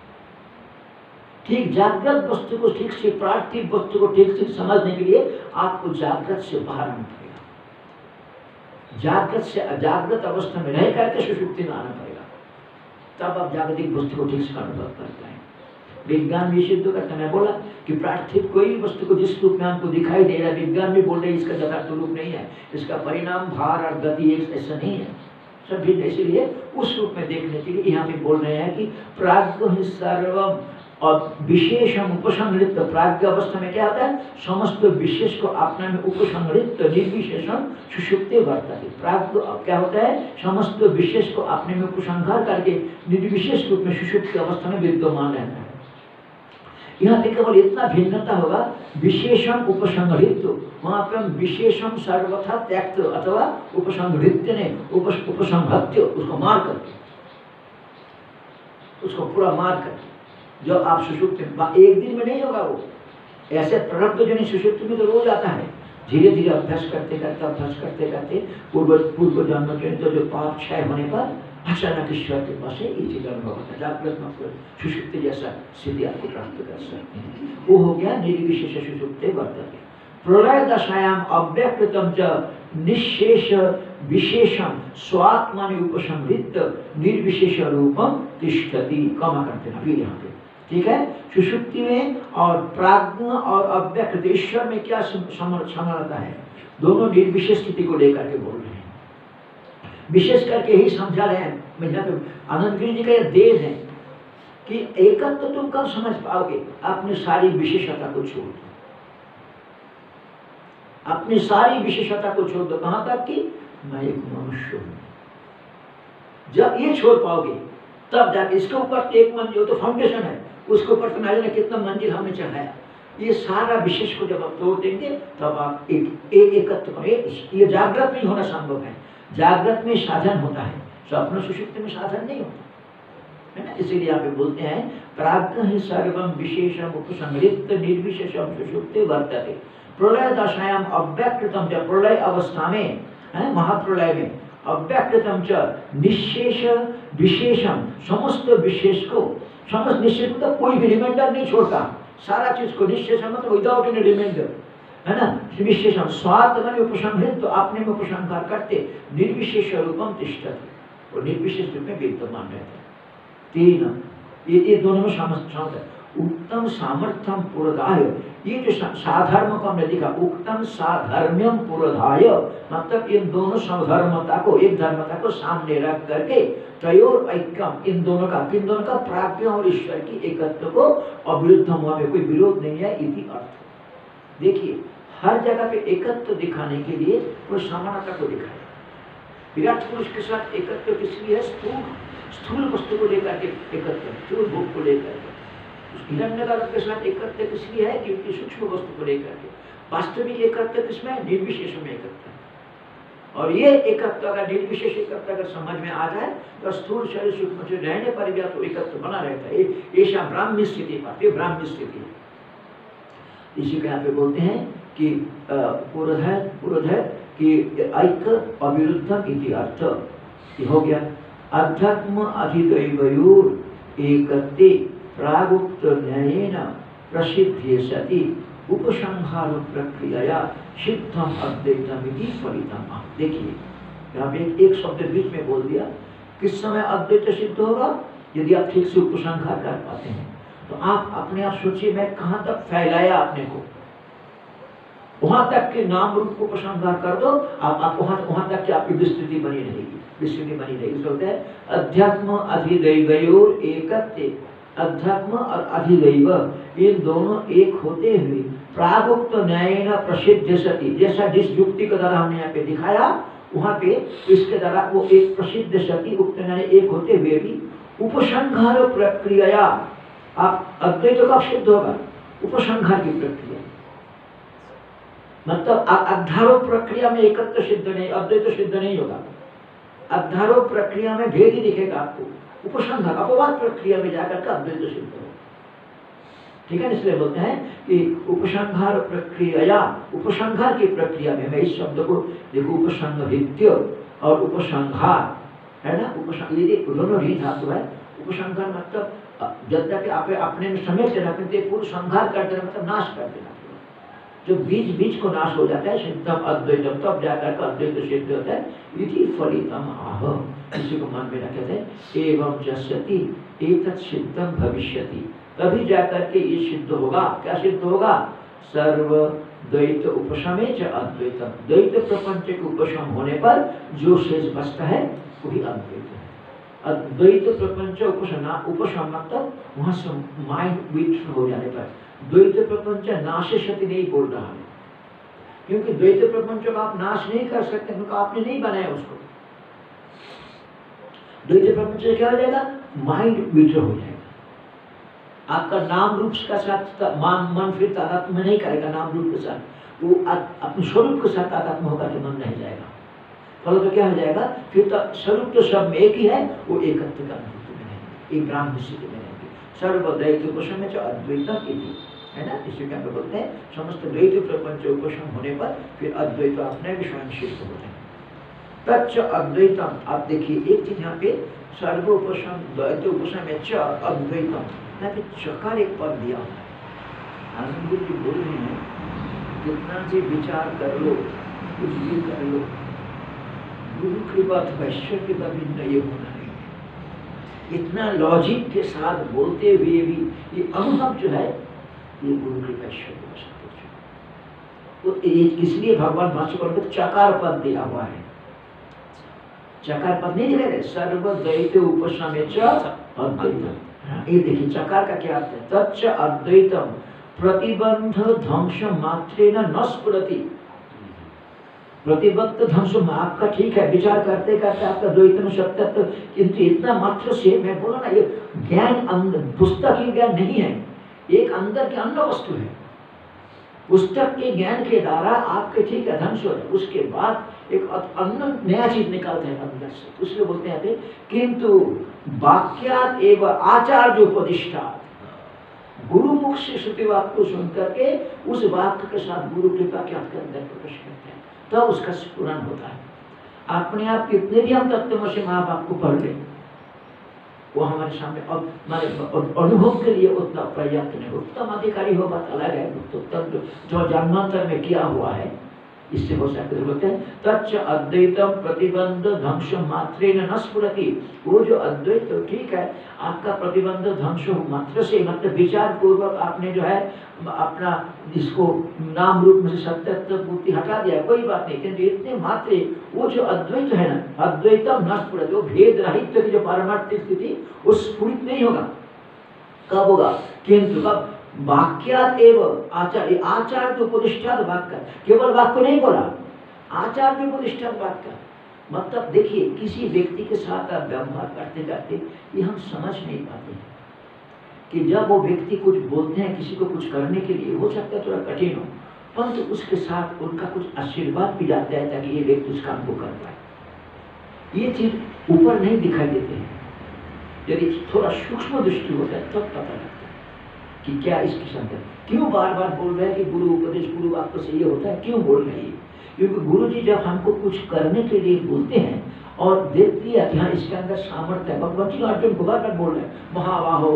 ठीक जागृत वस्तु को ठीक से, पार्थिव वस्तु को ठीक से समझने के लिए आपको जागृत से बाहर आना पड़ेगा। जागृत से अजागृत अवस्था में रह करके सुषुप्ति में आना पड़ेगा, तब आप जागतिक वस्तु को ठीक से अनुभव करते हैं। विज्ञान भी सिद्ध करता है। मैं बोला कि पार्थिव कोई भी वस्तु को जिस रूप में हमको दिखाई दे रहा है, विज्ञान भी बोल रहे हैं इसका यथार्थ रूप नहीं है, इसका परिणाम भार और गति एक ऐसा नहीं है, सब भिन्न। इसीलिए उस रूप में देखने के लिए यहाँ पे बोल रहे हैं कि प्राज्ञ सर्वम और विशेषम उपसंहृत। प्राज्ञ अवस्था में क्या होता है, समस्त विशेष को अपने में उपसंहृत निर्विशेषम सुषुप्ते वर्तते। प्राज्ञ क्या होता है, समस्त विशेष को अपने में उपसंहार करके निर्विशेष रूप में सुषुप्ति अवस्था में विद्यमान रहता है। यहाँ पे केवल इतना भिन्नता होगा, विशेषम उपसंहृत, वहां पे हम विशेषम सर्वथा त्यक्त अथवा उपसंहृत ने उपसंहत्य, उसको मार करके, उसको पूरा मार करके जो आप सुषुप्ति में, एक दिन में नहीं होगा वो, ऐसे प्रारब्ध जो नहीं सुषुप्ति में तो रोज आता है। धीरे धीरे अभ्यास करते करते पूर्व जन्म के तो जो पाप क्षय होने पर अचानक ईश्वर के पास ये चीज अनुभव होता है, जागृत में सुषुप्ति जैसा स्थिति आपको प्राप्त कर सकते हैं। वो हो गया निर्विशेष सुषुप्ते वर्तते। प्रलय दशायाम अव्यकृतम च निशेष विशेषम स्वात्मानि उपसंहृत निर्विशेष रूपम तिष्ठति। कमा करते ना फिर यहाँ पे, ठीक है। सुषुप्ति में और प्राज्ञ और अव्यक्त ईश्वर में क्या समानता है, दोनों निर्विशेष स्थिति को लेकर के बोल रहे हैं। विशेष करके ही समझा रहे हैं। मैं यहाँ पे आनंद गिरी जी का यह देन है कि एकत्व तुम कब समझ पाओगे, अपनी सारी विशेषता को छोड़ दो, अपनी सारी विशेषता को छोड़ दो। कहां तक कि मैं एक मनुष्य हूं, जब ये छोड़ पाओगे तब जाके इसके ऊपर एक मंजिल तो फाउंडेशन है, उसके ऊपर तो ना कितना मंजिल हमने चढ़ाया। ये सारा विशेष को जब आप तोड़ देंगे तब आप एक एकत्व, ये जागृत में होना संभव है। जागृत में साधन होता है, स्वप्न सुषुप्ति में साधन नहीं होता है ना। इसीलिए आप बोलते हैं प्राज्ञ ही सर्वम विशेषम उपसंहृत निर्विशेषम सुषुप्ते वर्तते। प्रलय दशायाम अव्यकृतम, जब प्रलय अवस्था में, महाप्रलय में, अव्यकृतम च निशेष विशेषम, समस्त विशेष को, समस्त निशेष मतलब कोई भी रिमाइंडर नहीं छोड़ता, सारा चीज को निशेष मतलब विदाउट एनी रिमाइंडर, है ना। विशेषम स्वात्मनि उपसंहृत, तो अपने में उपसंहार करते निर्विशेष रूपम तिष्ठति, और निर्विशेष रूप में विद्यमान रहते। तीन, ये दोनों में समझ उत्तम सामर्थ्यम पुरधाय, ये जो साधर्म को हमने देखा, उत्तम साधर्म्यम पुरधाय, मतलब इन दोनों समधर्मता को, एक धर्मता को सामने रख करके त्रयोर ऐक्यम, इन दोनों का, किन दोनों का, प्राज्ञ और ईश्वर की एकत्व को अविरुद्ध हुआ में कोई विरोध नहीं है, इति अर्थ। देखिए हर जगह पे एकत्व दिखाने के लिए वो समानता को दिखाया। विराट पुरुष के साथ एकत्व किसलिए है, स्थूल वस्तु को लेकर के एकत्व, स्थूल भोग को लेकर के। हिरण्यगर्भ के साथ एकत्व किसलिए है, क्योंकि सूक्ष्म वस्तु को लेकर के। वास्तविक एकत्व किसमें, निर्विशेष में एकत्व। और ये एकत्व अगर निर्विशेष एकत्व अगर समझ में आ जाए तो स्थूल शरीर सूक्ष्म से रहने पर भी तो एकत्व बना रहता है। ऐसा ब्राह्मी स्थिति पाते, ब्राह्मी स्थिति। इसी का यहाँ पे बोलते हैं कि पुरोधय कि ऐक्य अविरुद्धम इति अर्थ। ये हो गया। अध्यात्म अधिदैवयोर एकत्वे प्रागुक्त न्यायेन प्रसिद्धे सति उपसंहार प्रक्रिया सिद्धम अद्वैतम इति फलितम। देखिए यहाँ पे एक शब्द बीच में बोल दिया, किस समय अद्वैत सिद्ध होगा, यदि आप ठीक से उपसंहार कर पाते हैं। तो आप अपने आप सोचिए, मैं कहाँ तक फैलाया अपने को, वहां तक के नाम रूप को उपसंहार कर दो, आप वहां तक की आपकी विस्तृति बनी रहेगी, विस्तृति बनी रहेगी। बोलते हैं अध्यात्म अधिदैवयोर एकत्वे, अध्यात्म और अधिदैव इन दोनों एक होते हुए प्रागुक्त न्यायेन प्रसिद्ध सति, जैसा जिस युक्ति के द्वारा हमने यहाँ पे दिखाया वहां पे इसके द्वारा वो एक प्रसिद्ध सति उक्त न्याय एक होते हुए भी उपसंहार प्रक्रिया, आप अद्वैत का सिद्ध होगा उपसंहार की प्रक्रिया। मतलब अध्यारोप प्रक्रिया में एकत्व सिद्ध नहीं, अद्वैत सिद्ध नहीं होगा। अध्यारोप प्रक्रिया में भेद ही दिखेगा आपको। उपसंहार अपवाद प्रक्रिया में जाकर का अद्वैत सिद्ध होगा। ठीक है, इसलिए बोलते हैं कि उपसंहार प्रक्रिया या उपसंहार की प्रक्रिया में, मैं इस शब्द को देखो, उपसंहृत्य और उपसंहार है ना, ये दोनों ही धातु है। उपसंहार मतलब जब तक आप अपने में समेट रखते, पूर्व संहार करते मतलब नाश कर देना। जो बीज बीज को नाश हो जाता है, सिद्धम अद्वैतम, तब जाकर अद्वैत सिद्ध होता है। इति फलितम आह, इसी को मन में रखते हैं। एवं जस्यति एतत् सिद्धम भविष्यति, तभी जाकर के ये सिद्ध होगा। क्या सिद्ध होगा? सर्व द्वैत उपशमे च अद्वैतम, द्वैत प्रपंच के उपशम होने पर जो शेष बचता है वही अद्वैत है। अद्वैत प्रपंच उपशम मतलब वहां से माइंड विथ हो जाने पर, द्वैत प्रपंच नाशेषति नहीं बोल रहा है, क्योंकि द्वैत प्रपंच को आप नाश नहीं कर सकते, क्योंकि आपने नहीं बनाया उसको। द्वैत प्रपंच से क्या हो जाएगा? माइंड विथ हो जाएगा। आपका नाम रूप का साथ मन फिर तादात्म्य में नहीं करेगा, नाम रूप के साथ वो अपने स्वरूप के साथ तादात्म्य होकर के मन नहीं जाएगा। फल तो क्या हो जाएगा? फिर तो स्वरूप तो सब में एक ही है, वो एकत्व का अनुभूति में रहेंगे, एक ब्राह्म स्थिति में रहेंगे। सर्वद्वैत उपशम में अद्वैतम इति, है ना, इसी क्या बोलते हैं, समस्त द्वैत प्रपंच उपशम होने पर फिर अद्वैत अपने भी स्वयं सिद्ध होते हैं। तच्च अद्वैतम, आप देखिए एक चीज यहाँ पे, सर्व उपशम द्वैत उपशम में च अद्वैतम, यहाँ पे चकार एक पद दिया हुआ है। आनंद जी बोल रहे हैं, कितना जी विचार कर लो, कुछ भी कर लो, गुरु कृपा ईश्वर के भिन्न ये होना नहीं। इतना लॉजिक के साथ बोलते हुए भी ये अनुभव जो है, ये गुरु कृपा ईश्वर के साथ। तो इसलिए भगवान भाष्यकार को चकार पद दिया हुआ है। चकार पद नहीं दिया, सर्वद्वैत उपशमे च अद्वैतम। ये देखिए चकार का क्या अर्थ है? तच्च अद्वैतम प्रतिबंध ध्वंस मात्रेण न स्फुरति। प्रतिबद्ध ध्वंस आपका ठीक है, विचार करते करते आपका द्वैत में सत्यत्व, किंतु इतना मात्र से, मैं बोला ना, ये ज्ञान पुस्तक ज्ञान नहीं है, एक अंदर के अन्य वस्तु है। पुस्तक के ज्ञान के द्वारा आपके ठीक है ध्वंस हो जाए, उसके बाद एक अन्य नया चीज निकालते हैं अंदर से, उसलिए बोलते हैं किंतु वाक्यात एवं आचार्य उपदिष्टा, गुरु मुख से श्रुति वाक्य को सुनकर के उस वाक्य के साथ गुरु कृपा के आपके अंदर प्रवेश करते हैं, तब तो उसका स्फुरन होता है। अपने आप कितने भी हम तत्व से माँ बाप को पढ़ लें, वो हमारे सामने हमारे अनुभव के लिए उतना पर्याप्त नहीं। उत्तम अधिकारी हो बात अलग है, उत्तम जो जन्मांतर में किया हुआ है, इससे हो सकते बोलते हैं तच्च अद्वैतम प्रतिबंध ध्वंस मात्रेण न स्फुरति। वो जो अद्वैत तो ठीक है, आपका प्रतिबंध ध्वंस मात्र से, मतलब विचार पूर्वक आपने जो है अपना इसको नाम रूप में से सत्यत्व बुद्धि हटा दिया, कोई बात नहीं, किंतु इतने मात्र वो जो अद्वैत है ना, अद्वैतम न स्फुरति, वो भेद रहित की जो पारमार्थिक स्थिति वो स्फुरित नहीं होगा। कब होगा? किंतु कब? वाक्यात एवं आचार्य, आचार्य उपदिष्टात वाक्य, केवल वाक्य नहीं बोला, आचार्य उपदिष्टात वाक्य। मतलब देखिए, किसी व्यक्ति के साथ आप व्यवहार करते करते ये हम समझ नहीं पाते हैं कि जब वो व्यक्ति कुछ बोलते हैं किसी को कुछ करने के लिए, हो सकता है थोड़ा कठिन हो, परंतु उसके साथ उनका कुछ आशीर्वाद भी जाता है ताकि ये व्यक्ति उस काम को कर पाए। ये चीज ऊपर नहीं दिखाई देते हैं, यदि थोड़ा सूक्ष्म दृष्टि होता है तब पता लगता है कि क्या इसके अंदर क्यों बार बार बोल रहे हैं कि गुरु उपदेश गुरु वाक्य से ये होता है, क्यों बोल रहे हैं? क्योंकि गुरु जी जब हमको कुछ करने के लिए बोलते हैं और देख लिया कि हाँ इसके अंदर सामर्थ्य है, भगवान जी अर्जुन को बार बोल रहे हैं महाबाहो,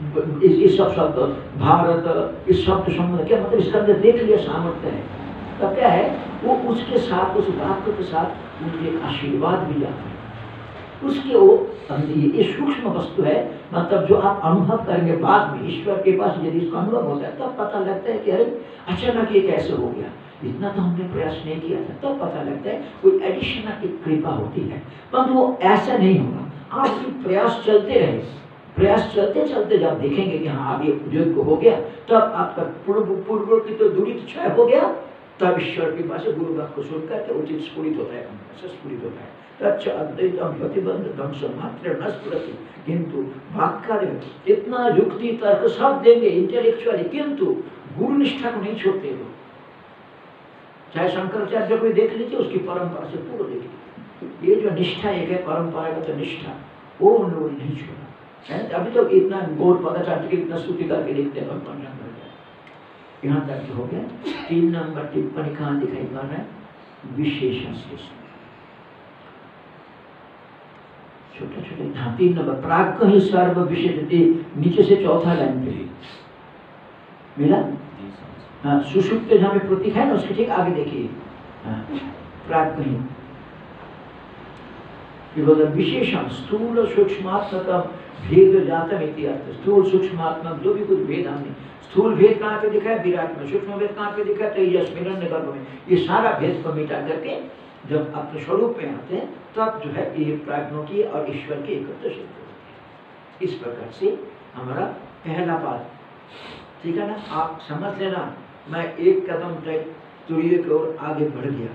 इस सब शब्द भारत, इस शब्द संबंध क्या मतलब, इसके अंदर देख लिया सामर्थ्य है, तब क्या है वो उसके साथ, उस वाक्य के साथ उनके आशीर्वाद भी जाते हैं। उसके वो ये सूक्ष्म वस्तु है, मतलब जो आप अनुभव करेंगे बाद में ईश्वर के पास यदि इसका अनुभव होता है तब पता लगता है कि अरे अचानक ये कैसे हो गया, इतना तो हमने प्रयास नहीं किया था, तब पता लगता है कोई एडिशनल एक कृपा होती है। परंतु वो ऐसा नहीं होगा, आपके प्रयास चलते रहे, प्रयास चलते चलते जब देखेंगे कि हाँ अब ये उद्योग हो गया, तब आपका पूर्व की तो दूरी क्षय हो गया, तब ईश्वर के पास गुरु बात को सुन करके उचित स्फुरित होता है, ऐसा स्फुरित होता है। तच्च अद्वैतम प्रतिबंध ध्वंस मात्र न स्फुरति, किंतु वाक्य इतना युक्ति तर्क सब देंगे इंटेलेक्चुअली, किंतु गुरु निष्ठा को नहीं छोड़ते लोग, चाहे शंकराचार्य कोई देख लीजिए, उसकी परंपरा से पूर्व देखिए, ये जो निष्ठा एक है परंपरागत निष्ठा, वो उन लोगों ने नहीं छोड़ा है। अभी तो इतना गौर पदाचार्य के इतना स्तुति करके देखते हैं भगवान शंकर। यहाँ तक हो गया। 3 नंबर टिप्पणी कहाँ दिखाई पड़ रहा है? विशेषण से छोटे छोटे। हाँ 3 नंबर प्राग ही सर्व विशेषते, नीचे से चौथा लाइन पे मिला। हाँ सुषुप्त जहाँ में प्रतीक है ना, उसके ठीक आगे देखिए। हाँ प्राग ही विशेषण स्थूल सूक्ष्मात्मक भेद जातम इत्यर्थ। स्थूल सूक्ष्मात्मक जो भी कुछ भेद हमने, स्थूल भेद कहाँ पे दिखा है? विराट में। सूक्ष्म भेद कहाँ पे दिखा है? तेजस हिरण्य गर्भ में। ये सारा भेद को मिटा करके जब अपने स्वरूप में आते हैं तब जो है ये प्राज्ञों की और ईश्वर की एकत्र सिद्ध होती है। इस प्रकार से हमारा पहला पाद, ठीक है ना? आप समझ लेना, मैं एक कदम तुरीय की ओर आगे बढ़ गया,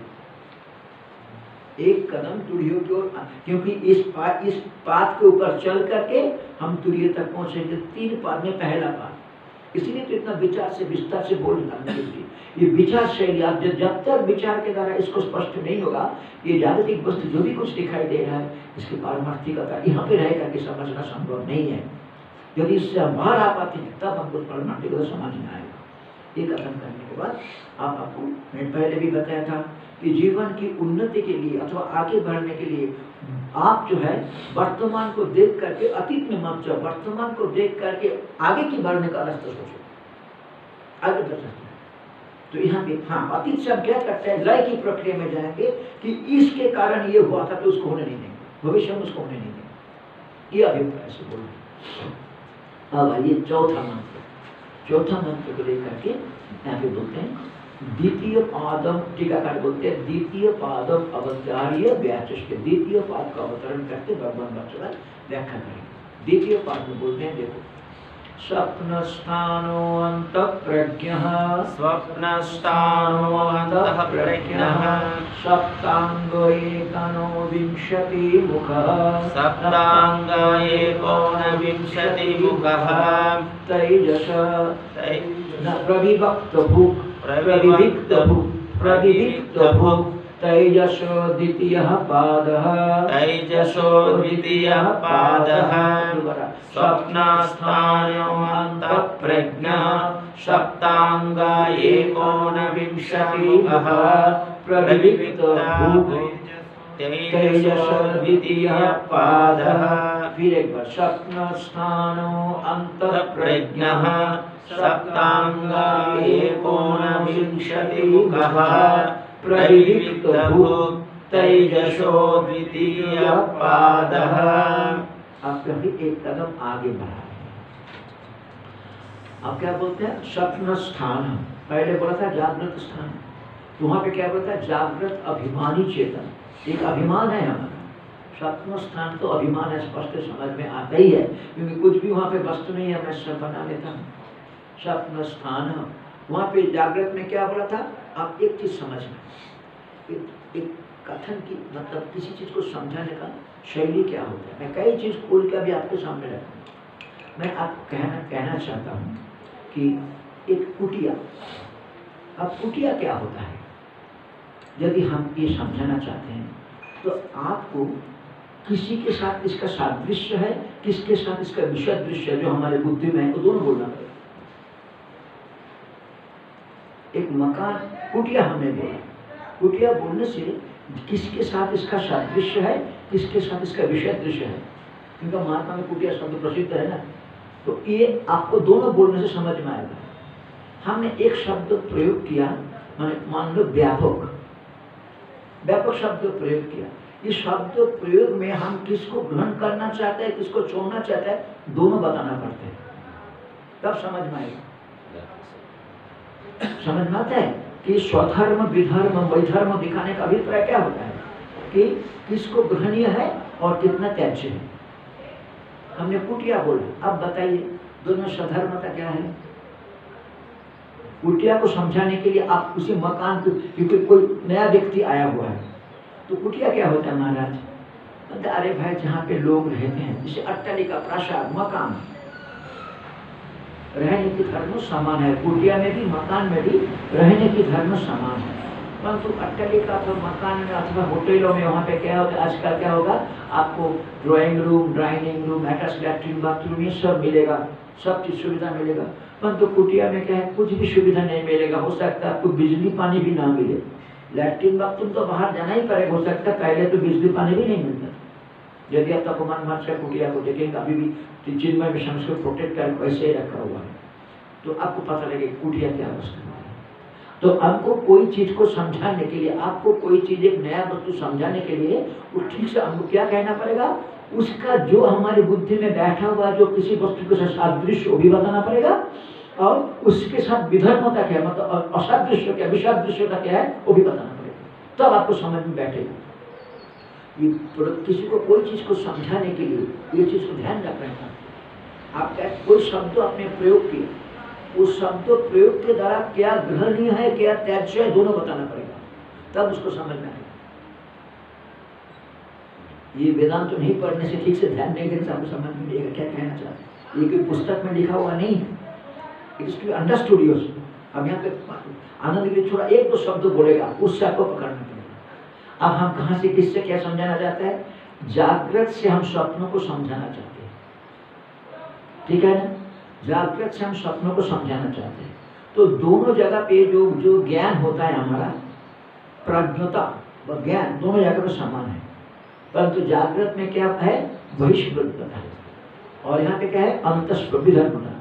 एक कदम तुरीयों की ओर, क्योंकि इस पाद के ऊपर चल करके हम तुरीय तक पहुंचेंगे। 3 पाद में पहला पाद, इसीलिए तो इतना विचार से विस्तार से बोलना चाहिए। ये विचार शैली, आप जब तक विचार के द्वारा इसको स्पष्ट नहीं होगा, ये जागतिक वस्तु जो भी कुछ दिखाई दे रहा है इसकी पारमार्थिकता यहाँ पे रह करके समझना संभव नहीं है। यदि इससे हम बाहर आ पाते हैं तब हमको पारमार्थिकता समझ में आएगा। ये कथन करने के बाद आपको मैंने पहले भी बताया था कि जीवन की उन्नति के लिए अथवा आगे बढ़ने के लिए आप जो है वर्तमान को देख करके अतीत में मत जाओ, वर्तमान को देख करके आगे की बढ़ने का रास्ता सोचो, आगे बढ़ सकते हैं। तो यहाँ पे हाँ अतीत से हम क्या करते हैं, लय की प्रक्रिया में जाएंगे कि इसके कारण ये हुआ था तो उसको होने नहीं देंगे, भविष्य में उसको होने नहीं देंगे। ये अभिप्राय से बोल रहे। अब आइए चौथा मंत्र को लेकर के यहाँ पे बोलते हैं द्वितीय पादम, टीकाकार बोलते हैं द्वितीय पादम अवतार्य व्याचष्ट। द्वितीय पाद का अवतरण करके भगवान वत्सला व्याख्या करेंगे। द्वितीय पाद में बोलते हैं, देखो स्वप्न स्थानो अंतःप्रज्ञः, स्वप्नस्थानो अंतःप्रज्ञः, सप्तांग एकोनविंशति मुखः, सप्तांग एकोनविंशतिमुखः, तैजस प्रविभक्त भूक् तैजसो द्वितीयः पादः, तैजसो द्वितीयः पादः, स्वप्नस्थानो अंतःप्रज्ञः, सप्तांग एकोनविंशतिमुखः, प्रविभक्त भूक् तैजसो द्वितीयः पादः। फिर एक बार स्वप्नस्थानो अंतःप्रज्ञः, सप्तांग एकोनविंशतिमुखः, प्रविभक्त भूक् तैजसो द्वितीयः पादः। आप कभी एक कदम आगे बढ़ा। अब क्या बोलते हैं? स्वप्न स्थान। पहले बोला था जागृत स्थान, तो वहां पे क्या बोलता है? जागृत अभिमानी चेतन, एक अभिमान है हमारा। स्वप्न स्थान तो अभिमान है, स्पष्ट समझ में आता ही है, क्योंकि कुछ भी वहां पे वस्तु नहीं है, मैं सब बना लेता हूँ। स्वप्न स्थान, वहां पे जागृत में क्या बोला था? आप एक चीज समझना, एक कथन की मतलब किसी चीज को समझाने का शैली क्या होता है। मैं कई चीज खोल के अभी आपके सामने रखूँ। मैं आपको कहना चाहता हूँ कि एक कुटिया, अब कुटिया क्या होता है, यदि हम ये समझाना चाहते हैं तो आपको किसी के साथ इसका सादृश्य है, किसके साथ इसका विसदृश्य है, जो हमारे बुद्धि में है, तो दोनों बोलना पड़ेगा। एक मकान कुटिया हमने बोला, कुटिया बोलने से किसके साथ इसका सादृश्य है, किसके साथ इसका विसदृश्य है, क्योंकि महात्मा में कुटिया शब्द प्रसिद्ध है ना, तो ये आपको दोनों बोलने से समझ में आएगा। हमने एक शब्द प्रयोग किया, मान लो व्यापक शब्द प्रयोग किया। इस शब्द प्रयोग में हम किसको ग्रहण करना चाहते हैं, किसको छोड़ना चाहते हैं, दोनों बताना पड़ते हैं, तब समझ में आएगा। समझ में आता है कि स्वधर्म विधर्म वैधर्म दिखाने का अभिप्राय क्या होता है कि किसको ग्रहणीय है और कितना त्याज्य है। हमने कुटिया बोला, अब बताइए दोनों स्वधर्मता क्या है। कुटिया को समझाने के लिए आप उसी मकान को, क्योंकि कोई नया व्यक्ति आया हुआ है, तो कुटिया क्या होता है महाराज? अरे भाई जहाँ पे लोग रहते हैं, जैसे अट्टालिका, प्रासाद, मकान, रहने की धर्म समान है। कुटिया में भी मकान में भी रहने की धर्म समान है। परंतु अट्टालिका अथवा मकान में अथवा होटलों में वहाँ पे क्या होता है, आजकल क्या होगा, आपको drawing room, dining room, attach latrine, bathroom, ये सब मिलेगा, सब चीज सुविधा मिलेगा। परंतु कुटिया में क्या है, कुछ भी सुविधा नहीं मिलेगा। हो सकता है आपको बिजली पानी भी ना मिले, लैट्रिन बाथरूम तो बाहर जाना ही पड़ेगा। हो सकता है पहले तो बिजली पानी भी नहीं मिलता। यदि आप तपोमान मार्च का कुटिया को देखेंगे, अभी भी चिन्मय मिशन को प्रोटेक्ट कर वैसे ही रखा हुआ है, तो आपको पता लगेगा कुटिया क्या वस्तु है। तो हमको कोई चीज को समझाने के लिए, आपको कोई चीज एक नया वस्तु समझाने के लिए वो ठीक से हमको क्या कहना पड़ेगा, उसका जो हमारी बुद्धि में बैठा हुआ जो किसी वस्तु के साथ सादृश्य वो भी बताना पड़ेगा, और उसके साथ विधर्मता क्या है, मतलब असादृश्य क्या, विसादृश्यता क्या है, वो भी बताना पड़ेगा। तब आपको समझ में बैठेगा। ये किसी को कोई चीज को समझाने के लिए ये चीज को ध्यान रखना है। आप क्या कोई शब्द आपने प्रयोग किया, उस शब्द प्रयोग के द्वारा क्या ग्रहणीय है, क्या त्याज्य है, दोनों बताना पड़ेगा, तब उसको समझ में आएगा। ये वेदांत तो नहीं पढ़ने से, ठीक से ध्यान नहीं देने से आपको समझ में नहीं आएगा क्या कहना चाहते हैं। ये कोई पुस्तक में लिखा हुआ नहीं है, it is to be understood yourself. अब यहाँ पे आनंद भी थोड़ा एक दो शब्द बोलेगा, उससे आपको पकड़ना पड़ेगा। अब हम कहाँ से किससे क्या समझाना चाहते हैं, जागृत से हम स्वप्नों को समझाना चाहते हैं, ठीक है ना, जागृत से हम स्वप्नों को समझाना चाहते हैं। तो दोनों जगह पे जो ज्ञान होता है हमारा, प्रज्ञता व ज्ञान दोनों जगह पे समान है, परंतु जागृत में क्या है, बहिष्प्रज्ञता है, और यहाँ पे क्या है, अंतःप्रविधर्मता।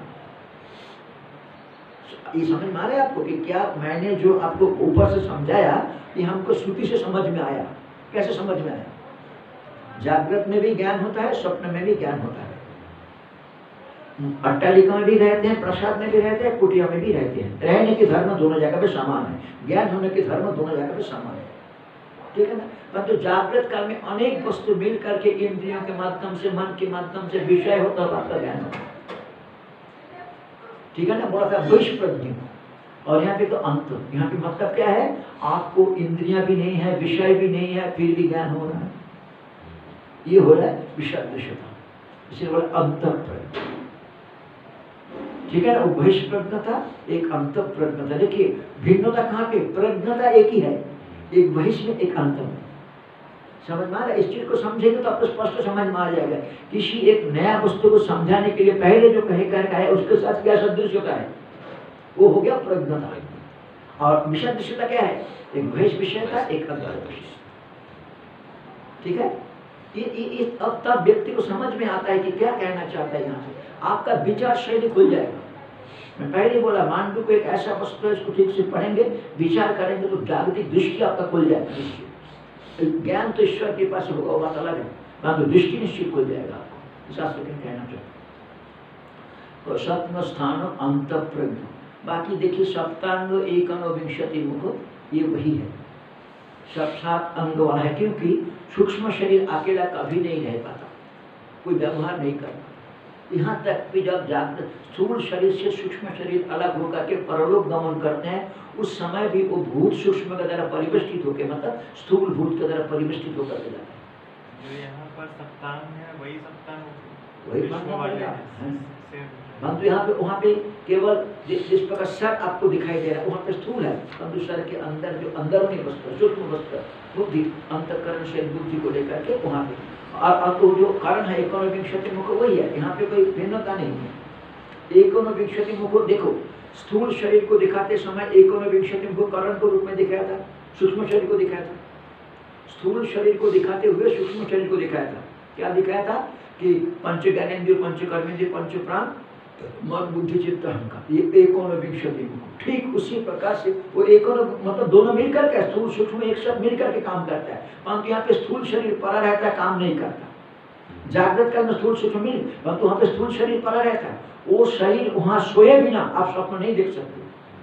ये समझ में आ रहा है आपको कि क्या मैंने जो आपको ऊपर से समझाया, ये हमको श्रुति से समझ में आया। कैसे समझ में आया, जागृत में भी ज्ञान होता है, स्वप्न में भी ज्ञान होता है, अट्टालिका में भी रहते हैं, प्रसाद में भी रहते हैं, कुटिया में भी रहते हैं। रहने के धर्म दोनों जगह पे समान है, ज्ञान होने के धर्म दोनों जगह पे समान है, ठीक है ना। परंतु जागृत काल में अनेक वस्तु मिल करके इंद्रियों के माध्यम से, मन के माध्यम से विषय होता है, आपका ज्ञान होता है, ठीक है ना, बड़ा सा बहिष्प्रज्ञ। और यहाँ पे तो अंत, यहाँ पे मतलब क्या है, आपको इंद्रियां भी नहीं है, विषय भी नहीं है, फिर भी ज्ञान हो रहा है, ये हो रहा है विषदृश्यता, इसे बोला अंतःप्रज्ञ, ठीक है ना। वो बहिष्प्रज्ञता, एक अंतःप्रज्ञता। देखिए भिन्नता कहाँ पे, प्रज्ञता एक ही है, एक बहिष में, एक अंत में। समझ में आ रहा है, इस चीज को समझेंगे तो आपको स्पष्ट समझ में आ जाएगा। किसी एक नया वस्तु को समझाने के लिए पहले जो कहे है उसके साथ क्या सदृश्यता है, वो हो गया प्रज्ञता। और विषदृश्यता क्या है, एक बहिष विषयता, एक अंतर्विषय, ठीक है। ये अब तब व्यक्ति को समझ में आता है कि क्या कहना चाहता है। यहाँ से आपका विचार शैली खुल जाएगा। मैं पहले बोला, मांडू को एक ऐसा वस्तु है, इसको ठीक से पढ़ेंगे, विचार करेंगे तो जागतिक दृष्टि आपका खुल जाएगा। ज्ञान तो ईश्वर के पास होगा, वो बात अलग है, परंतु दृष्टि निश्चित खुल जाएगा आपको। शास्त्र कहना चाहिए तो सप्तम स्थान अंतःप्रज्ञ। बाकी देखिए सप्तांग एकोनविंशति मुख, ये वही है, सब 7 अंग वाला है, क्योंकि सूक्ष्म शरीर अकेला कभी नहीं रह पाता, कोई व्यवहार नहीं करता। यहाँ तक कि जब जागृत स्थूल शरीर से सूक्ष्म शरीर अलग होकर के परलोक गमन करते हैं, उस समय भी वो भूत सूक्ष्म के द्वारा परिवेष्टित होकर, मतलब स्थूल भूत के द्वारा परिवेष्टित होकर के जाते हैं। जो यहाँ पर सप्तांग है वही सप्तांग, वही परंतु यहाँ पे वहाँ पे केवल जिस प्रकार सर आपको दिखाई दे रहा है, वहाँ पे स्थूल है, परंतु सर के अंदर जो अंदरूनी वस्तु, सूक्ष्म वस्तु, बुद्धि, अंतःकरण से बुद्धि को लेकर के वहाँ पे, और जो कारण है एकोनविंशति मुख वही है, यहाँ पे कोई भिन्नता नहीं है। एकोनविंशति मुख देखो, स्थूल शरीर को दिखाते समय एकोनविंशति मुख कारण के रूप में दिखाया था, सूक्ष्म शरीर को दिखाया था। स्थूल शरीर को दिखाते हुए सूक्ष्म शरीर को दिखाया था। क्या दिखाया था कि पंच ज्ञानेंद्रिय, पंच कर्मेंद्रिय, पंच प्राण, मन बुद्धि चित्त अहंकार, ये एकोनविंशति मुख। ठीक उसी प्रकार से वो एकोन मतलब दोनों मिलकर के, स्थूल सूक्ष्म एक साथ मिलकर के काम करता है, परंतु यहाँ पे स्थूल शरीर पड़ा रहता है, काम नहीं करता। जागृत काल में स्थूल सूक्ष्म मिल, परंतु वहाँ पे स्थूल शरीर पड़ा रहता है। वो शरीर वहां सोए बिना आप स्वप्न नहीं देख सकते,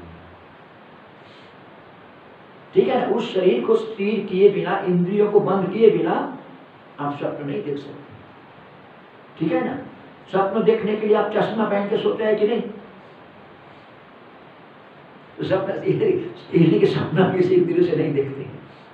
ठीक है ना। उस शरीर को स्थिर किए बिना, इंद्रियों को बंद किए बिना आप स्वप्न नहीं देख सकते, ठीक है ना। स्वप्न देखने के लिए आप चश्मा पहन के सोते हैं कि नहीं, तो स्वप्न के सपना किसी इंद्रियों से नहीं देखते।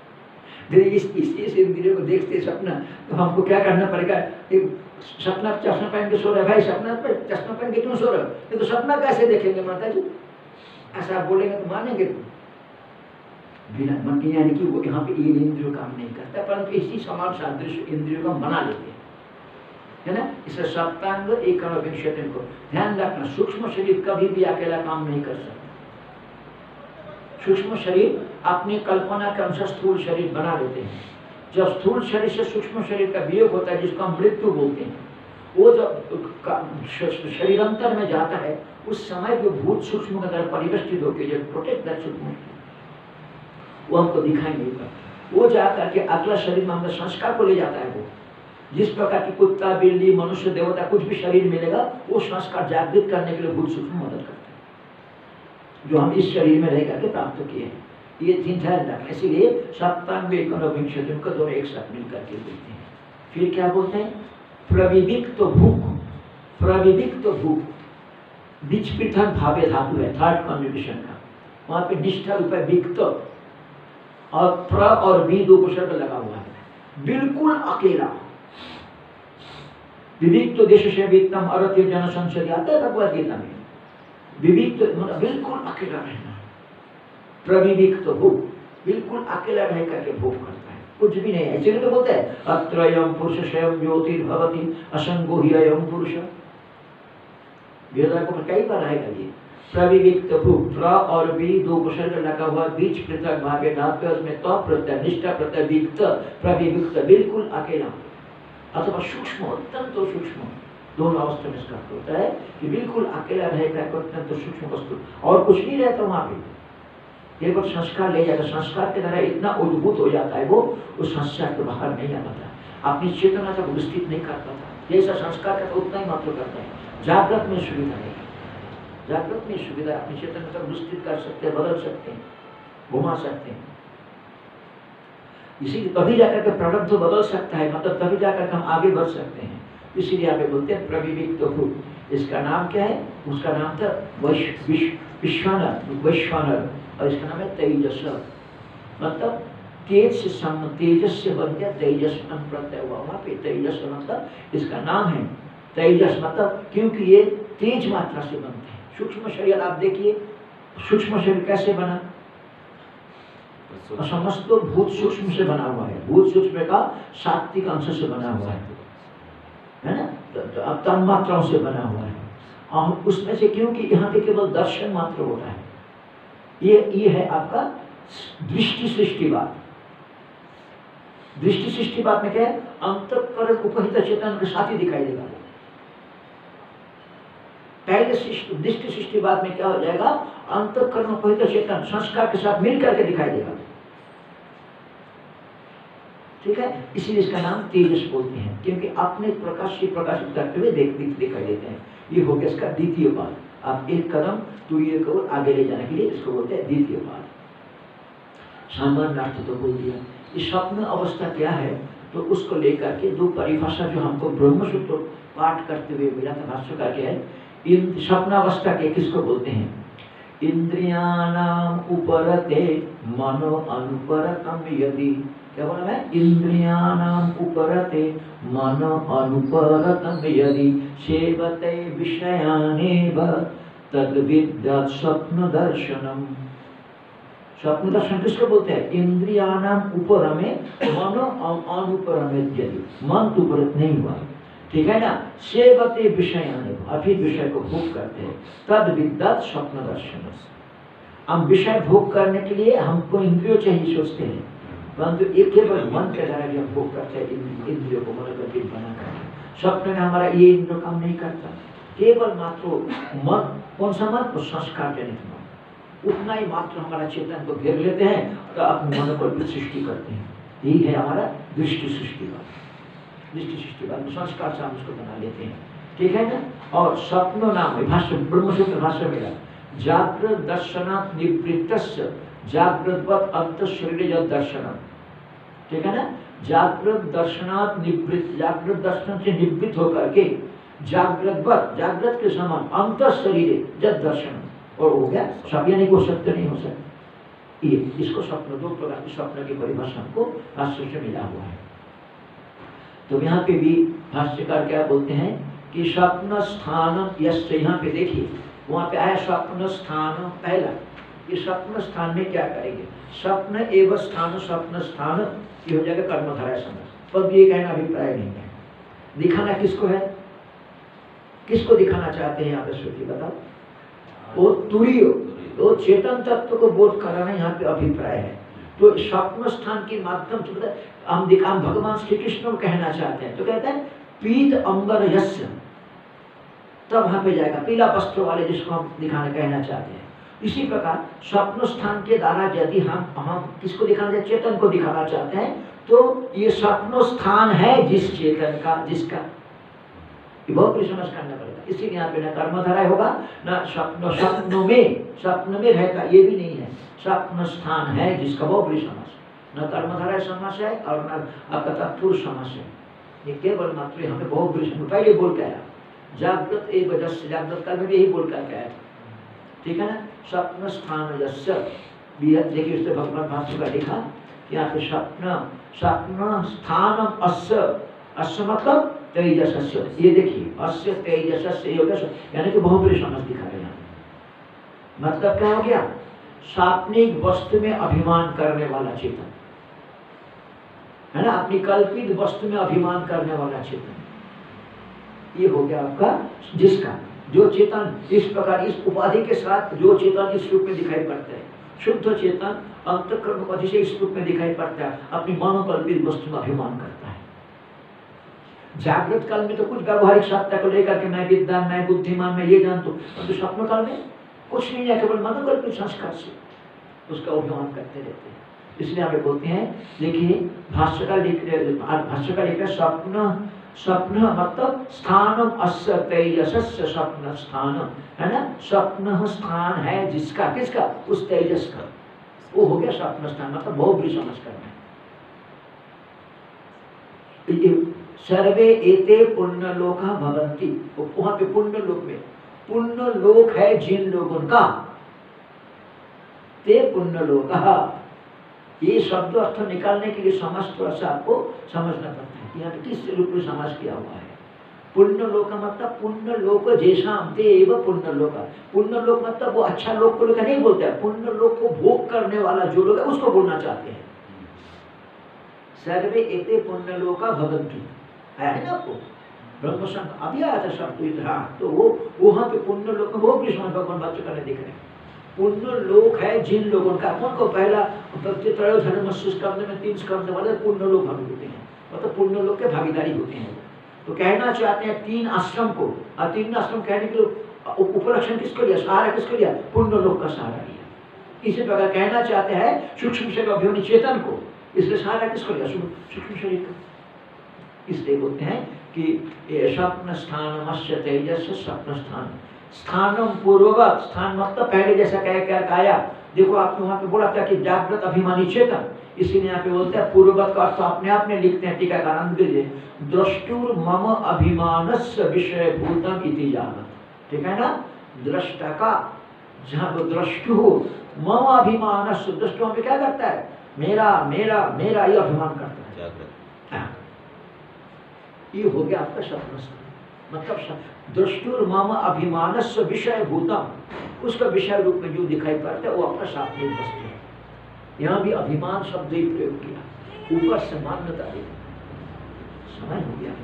इस इंद्रियों को देखते सपना, तो हमको क्या करना पड़ेगा, सपना चश्मा पहन के सो रहे, भाई सपना पे चश्मा पहन के क्यों सो रहे हो, ये तो सपना कैसे देखेंगे माता जी, ऐसा आप बोलेंगे तो मानेंगे। बिना मन के, यानी कि वो यहाँ पे ये इंद्रियों काम नहीं करता, परंतु इसी समान सादृश्य इंद्रियों का बना लेते हैं, है ना। इसे सप्तांग एकाविंशति को ध्यान रखना, सूक्ष्म शरीर कभी भी अकेला काम नहीं कर सकता। सूक्ष्म शरीर अपनी कल्पना के अनुसार स्थूल शरीर बना लेते हैं। जब स्थूल शरीर से सूक्ष्म शरीर का वियोग होता है, जिसको हम मृत्यु बोलते हैं, वो जब शरीरांतर में जाता है, उस समय जो भूत सूक्ष्म के अंदर परिवर्तित होकर जो प्रोटेक्ट दैट सूक्ष्म, वो हमको दिखाई नहीं पड़ता। वो जाकर के अगला शरीर में हमें संस्कार को ले जाता है। वो जिस प्रकार की कुत्ता, बिल्ली, मनुष्य, देवता कुछ भी शरीर मिलेगा, वो संस्कार जागृत करने के लिए भूत सूक्ष्म मदद करते हैं, जो हम इस शरीर में रह करके प्राप्त किए हैं। ये ध्यान रखना। इसीलिए सप्तांग एकाविंशति को दोनों एक साथ मिल करके बोलते हैं। फिर क्या बोलते हैं? प्रविविक्त भूख, प्रविविक्त भूख, बीच पृथक भावे धातु है, थर्ड कॉन्जुगेशन का, वहां पे निष्ठा रूप है विक्त, और प्र और वी दो उपसर्ग लगा हुआ है। बिल्कुल अकेला, विविक्त देश से वित्तम अरति जन संसदि आता है भगवद गीता में। विविक्त मतलब बिल्कुल अकेला रहना, प्रविविक्त भूख, बिल्कुल अकेला रह करके भोग करता है, कुछ भी नहीं है। इसलिए तो बोलते हैं अत्रयम पुरुष स्वयं ज्योतिर्भवति असंगो हि अयम पुरुष। वेद को कई बार आएगा ये प्रविविक्त भूख, प्र और वी दो उपसर्ग लगा हुआ, बीच पृथक भावे धातु, उसमें तो प्रत्यय, निष्ठा प्रत्यय, विक्त, प्रविविक्त, बिल्कुल अकेला अथवा सूक्ष्म, अत्यंत सूक्ष्म, दोनों अवस्था में इसका होता है कि बिल्कुल अकेला रहेगा, अत्यंत सूक्ष्म वस्तु, और कुछ नहीं रहता वहां पे। एक बार संस्कार ले जाकर, संस्कार के द्वारा इतना उद्भूत हो जाता है वो, उस संस्कार के बाहर नहीं आता था, अपनी चेतना तक विस्तृत नहीं करता था। जैसा संस्कार का उतना ही मात्र करता है। जागृत में सुविधा नहीं, जागृत में सुविधा, अपनी चेतना तक विस्तृत कर सकते हैं, बदल सकते हैं, घुमा सकते हैं। इसीलिए तभी जाकर के प्रारब्ध बदल सकता है, मतलब तभी जाकर के हम आगे बढ़ सकते हैं। इसीलिए आप बोलते हैं प्रविविक्त भूख। इसका नाम क्या है? उसका नाम था विश्वानर, वैश्वानर, और इसका नाम है तेजस, मतलब तेज से तेजस से बन गया, तेजस प्रत्यय हुआ वहां पे। तेजस मतलब इसका नाम है तेजस, मतलब क्योंकि ये तेज मात्रा से बनते हैं। सूक्ष्म शरीर आप देखिए, सूक्ष्म शरीर कैसे बना? समस्त भूत सूक्ष्म से बना हुआ है, भूत सूक्ष्म का सात्विक अंश से बना हुआ है ना, तो तन्मात्राओं से बना हुआ है। और उसमें से क्योंकि यहाँ पे केवल दर्शन मात्र होता है, ये है आपका दृष्टि सृष्टिवाद। दृष्टि सृष्टिवाद में क्या है? अंतःकरण उपहित चेतन के साथ ही दिखाई देगा। पहले दृष्टि सृष्टिवाद में क्या हो जाएगा? अंतःकरण उपहित चेतन संस्कार के साथ मिल करके दिखाई देगा, ठीक है। इसीलिए इसका नाम तेजस बोलते हैं, क्योंकि अपने प्रकाश से प्रकाशित करते हुए दिखाई देते हैं। ये हो गया इसका द्वितीय पाद। आप एक कदम तुरीय को आगे ले जाने के लिए इसको बोलते हैं द्वितीय पाद। सामान्य अर्थ तो बोल दिया। इस स्वप्न अवस्था क्या है, तो उसको लेकर के दो परिभाषा जो हमको ब्रह्मसूत्र पाठ करते हुए मिला था भाष्यकार के है। इन स्वप्नावस्था के किसको बोलते हैं? इंद्रियाणाम उपरते मनो अनुपरतम यदि, क्या बोला मैं? इंद्रियाणाम उपरते मनो अनुपरतम यदि सेवते विषयानेव तद्विद्यात् स्वप्न दर्शनम। स्वप्न दर्शन किसको बोलते हैं? इंद्रियाणाम ऊपर में मनो अनुपरमेत यदि, मन तो उपरत नहीं हुआ, ठीक है ना। सेवते विषयानेव, अभी विषय को भोग करते हैं, तद्विद्यात् स्वप्न दर्शन। हम विषय भोग करने के लिए हमको इंद्रियों चाहिए सोचते हैं, परंतु एक केवल मन के द्वारा हम भोग करते हैं इंद्रियों को मनोगतिक बना कर। स्वप्न में हमारा ये इंद्रिय काम नहीं करता, केवल मात्र मन, कौन सा मन? तो संस्कार जनित मन, उतना ही मात्र हमारा चेतन को घेर लेते हैं और अपने मनोकल्पित सृष्टि करते हैं। यही है हमारा दृष्टि सृष्टिवाद। दृष्टि सृष्टिवाद संस्कार से हम उसको बना लेते हैं, ठीक है ना। और स्वप्नो नाम है भाष्य, ब्रह्मसूत्र भाष्य मेरा, जागृत दर्शनात् निवृत्तस्य जागृतवत् अंत शरीर दर्शनम, ठीक है ना। जागृत दर्शनात् निवृत्त, जागृत दर्शन से निवृत्त होकर के जागृतवत्, जागृत के समान अंत शरीर जब दर्शन, और हो गया सब, यानी को सत्य नहीं हो सकता। ये इसको स्वप्न, दो प्रकार के स्वप्न की परिभाषा को भाष्य से मिला हुआ है। तो यहाँ पे भी भाष्यकार क्या बोलते हैं कि स्वप्न स्थान यस्य, यहाँ पे देखिए वहां पे आया स्वप्न स्थान पहला, कि स्वप्न स्थान में क्या करेंगे। स्वप्न एवं स्थान, स्वप्न स्थान ये हो जाएगा कर्मधारय समझ। पर ये कहना अभिप्राय नहीं है। दिखाना किसको है, किसको दिखाना चाहते हैं यहाँ पे श्रुति बताओ। वो तुरीय, वो चेतन तत्व को बोध कराना यहाँ पे अभिप्राय है। तो स्वप्न स्थान के माध्यम से हम भगवान श्री कृष्ण को कहना चाहते हैं, तो कहते हैं पीत अंबर यस्य, तब वहां पे जाएगा पीला वस्त्र वाले जिसको हम दिखाना कहना चाहते हैं। इसी प्रकार स्वप्न स्थान के द्वारा यदि हम किसको दिखाना चाहते, चेतन को दिखाना चाहते हैं, तो ये स्वप्न स्थान है जिस चेतन का, जिसका ये बहुत भी समझ करना पड़ेगा। इसीलिए यहाँ पे न कर्मधारय होगा न स्वप्न में रहता, ये भी नहीं है। स्वप्न स्थान है जिसका बहुत बड़ी समझ, न कर्मधारय समझ है और न आपका तत्पुरुष समझ है। ये केवल मात्र यहाँ पे बहुत बड़ी समझ पहले बोल के आया, जागृत एक वजह से जागृत काल में भी यही बोल कर आया, ठीक है ना। स्वप्न स्थान यस्य, देखिए उससे भगवान भाष्य का लिखा कि यहाँ पे स्वप्न स्थान अस्य मतलब तेजस्य, ये देखिए अस्य तेजस्य यानी कि बहुत बड़ी समझ दिखा रहे हैं। मतलब क्या हो गया, सात्विक वस्तु में अभिमान करने वाला चेतन है ना, अपनी कल्पित वस्तु में अभिमान करने वाला चेतन, ये हो गया आपका जिसका जो चेतन इस प्रकार इस उपाधि के साथ जो चेतन इस रूप में दिखाई पड़ता है, शुद्ध चेतन अंतःकरण उपाधि से इस रूप में दिखाई पड़ता है, अपनी मनोकल्पित वस्तु में अभिमान करता है। जागृत काल में तो कुछ व्यवहारिक सत्ता को लेकर के मैं विद्वान, मैं बुद्धिमान, मैं ये जानता हूँ, परंतु स्वप्न काल में कुछ नहीं है, केवल मनोकल्पित संस्कार से उसका अभिमान करते रहते हैं। इसलिए हमें बोलते हैं, देखिए भाष्यकार लिख रहे स्वप्न मतलब स्थानम अस्य तेजसस्य स्वप्न स्थान है ना, स्वप्न स्थान है जिसका, किसका, उस तेजस का, वो हो गया स्वप्न स्थान। मतलब बहुत बड़ी समझ करना है। सर्वे एते पुण्य लोका भवन्ति, वहां पे पुण्य लोक में, पुण्य लोक है जिन लोगों का, ते पुण्य लोका, ये शब्द अर्थ निकालने के लिए समझ थोड़ा सा आपको समझना पड़ता है। यहाँ पे किस रूप में समाज किया हुआ है। पुण्य लोक मतलब पुण्य लोक जैसा एवं पुण्य लोक, पुण्य लोक मतलब वो अच्छा लोक को लेकर नहीं बोलते हैं, पुण्य लोक को भोग करने वाला जो लोग है उसको बोलना चाहते हैं। सर्वे एते पुण्य लोका भवन्ति है ना, आपको ब्रह्म संघ अभी आया था शब्द इधर, तो वो वहां पे पुण्य लोक में बहुत विश्वास भगवान बच्चों करने दिख रहे हैं। पुण्य लोक है जिन लोगों का, उनको पहला धर्म स्कंद में 3 स्कंद वाले पुण्य लोक भागी होते हैं, मतलब पुण्य लोक के भागीदारी होते हैं। तो कहना चाहते हैं 3 आश्रम को, और 3 आश्रम कहने के लिए उपलक्षण किसको लिया, सहारा किसको लिया, पुण्य लोक का सहारा लिया। इसी प्रकार कहना चाहते हैं सूक्ष्म से अभिमन्यु चेतन को, इसलिए सहारा किसको लिया, सूक्ष्म शरीर का। इसलिए बोलते हैं कि स्वप्न स्थान तेजस स्वप्न स्थान, स्थानम पूर्ववत, स्थान मतलब पहले जैसा कह आया। देखो आपने वहां पे बोला था कि जागृत अभिमानी चेतन, इसीलिए यहाँ पे बोलते हैं पूर्ववत का अर्थ अपने आप में लिखते हैं टीकाकार आनंद के लिए, द्रष्टुर मम अभिमानस्य विषय भूतम इति जानत, ठीक है ना। दृष्टा का जहाँ वो द्रष्टु हो, मम अभिमानस्य, दृष्टु पे क्या करता है, मेरा मेरा मेरा ये अभिमान करता है। ये हो गया आपका स्वप्न स्थान, मतलब दृष्टुर मम अभिमानस्य विषय भूतम, उसका विषय रूप में जो दिखाई पड़ता है वो आपका सात्विक वस्तु है। यहाँ भी अभिमान शब्द ही प्रयोग किया, ऊपर से मान्यता दी। समय हो गया,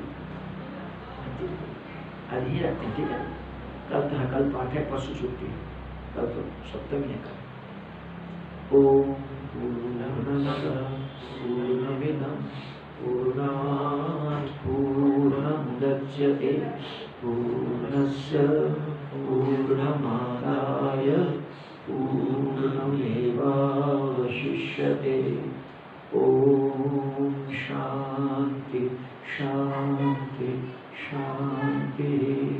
आज ये रखते हैं, ठीक है। कल पाठ है, परसों छुट्टी है, कल तो सप्तमी है। कल ओम पूर्णमदः पूर्णमिदं पूर्णात् पूर्णमुदच्यते पूर्णस्य पूर्णमादाय पूर्णमेवावशिष्यते। ओम शांति शांति शांति।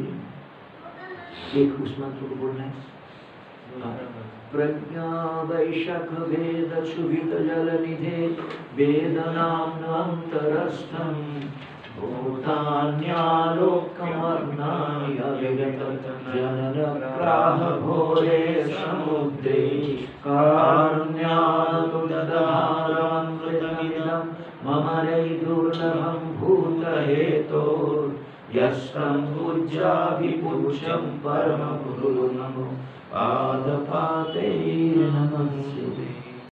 एक उस मंत्र को बोलना है, प्रज्ञा वैशख वेद सुवित जल निधे वेदनान्तरस्थं भूतान्यालोकमग्नानि अविगत जननग्राह घोरे समुद्रे कारुण्यादुदधारामृतमिदं मम रैदुर्लभं भूत हेतो यस्तं पूज्याभिपूज्यं परमगुरुर्नमो पादपातैर्नमस्ते।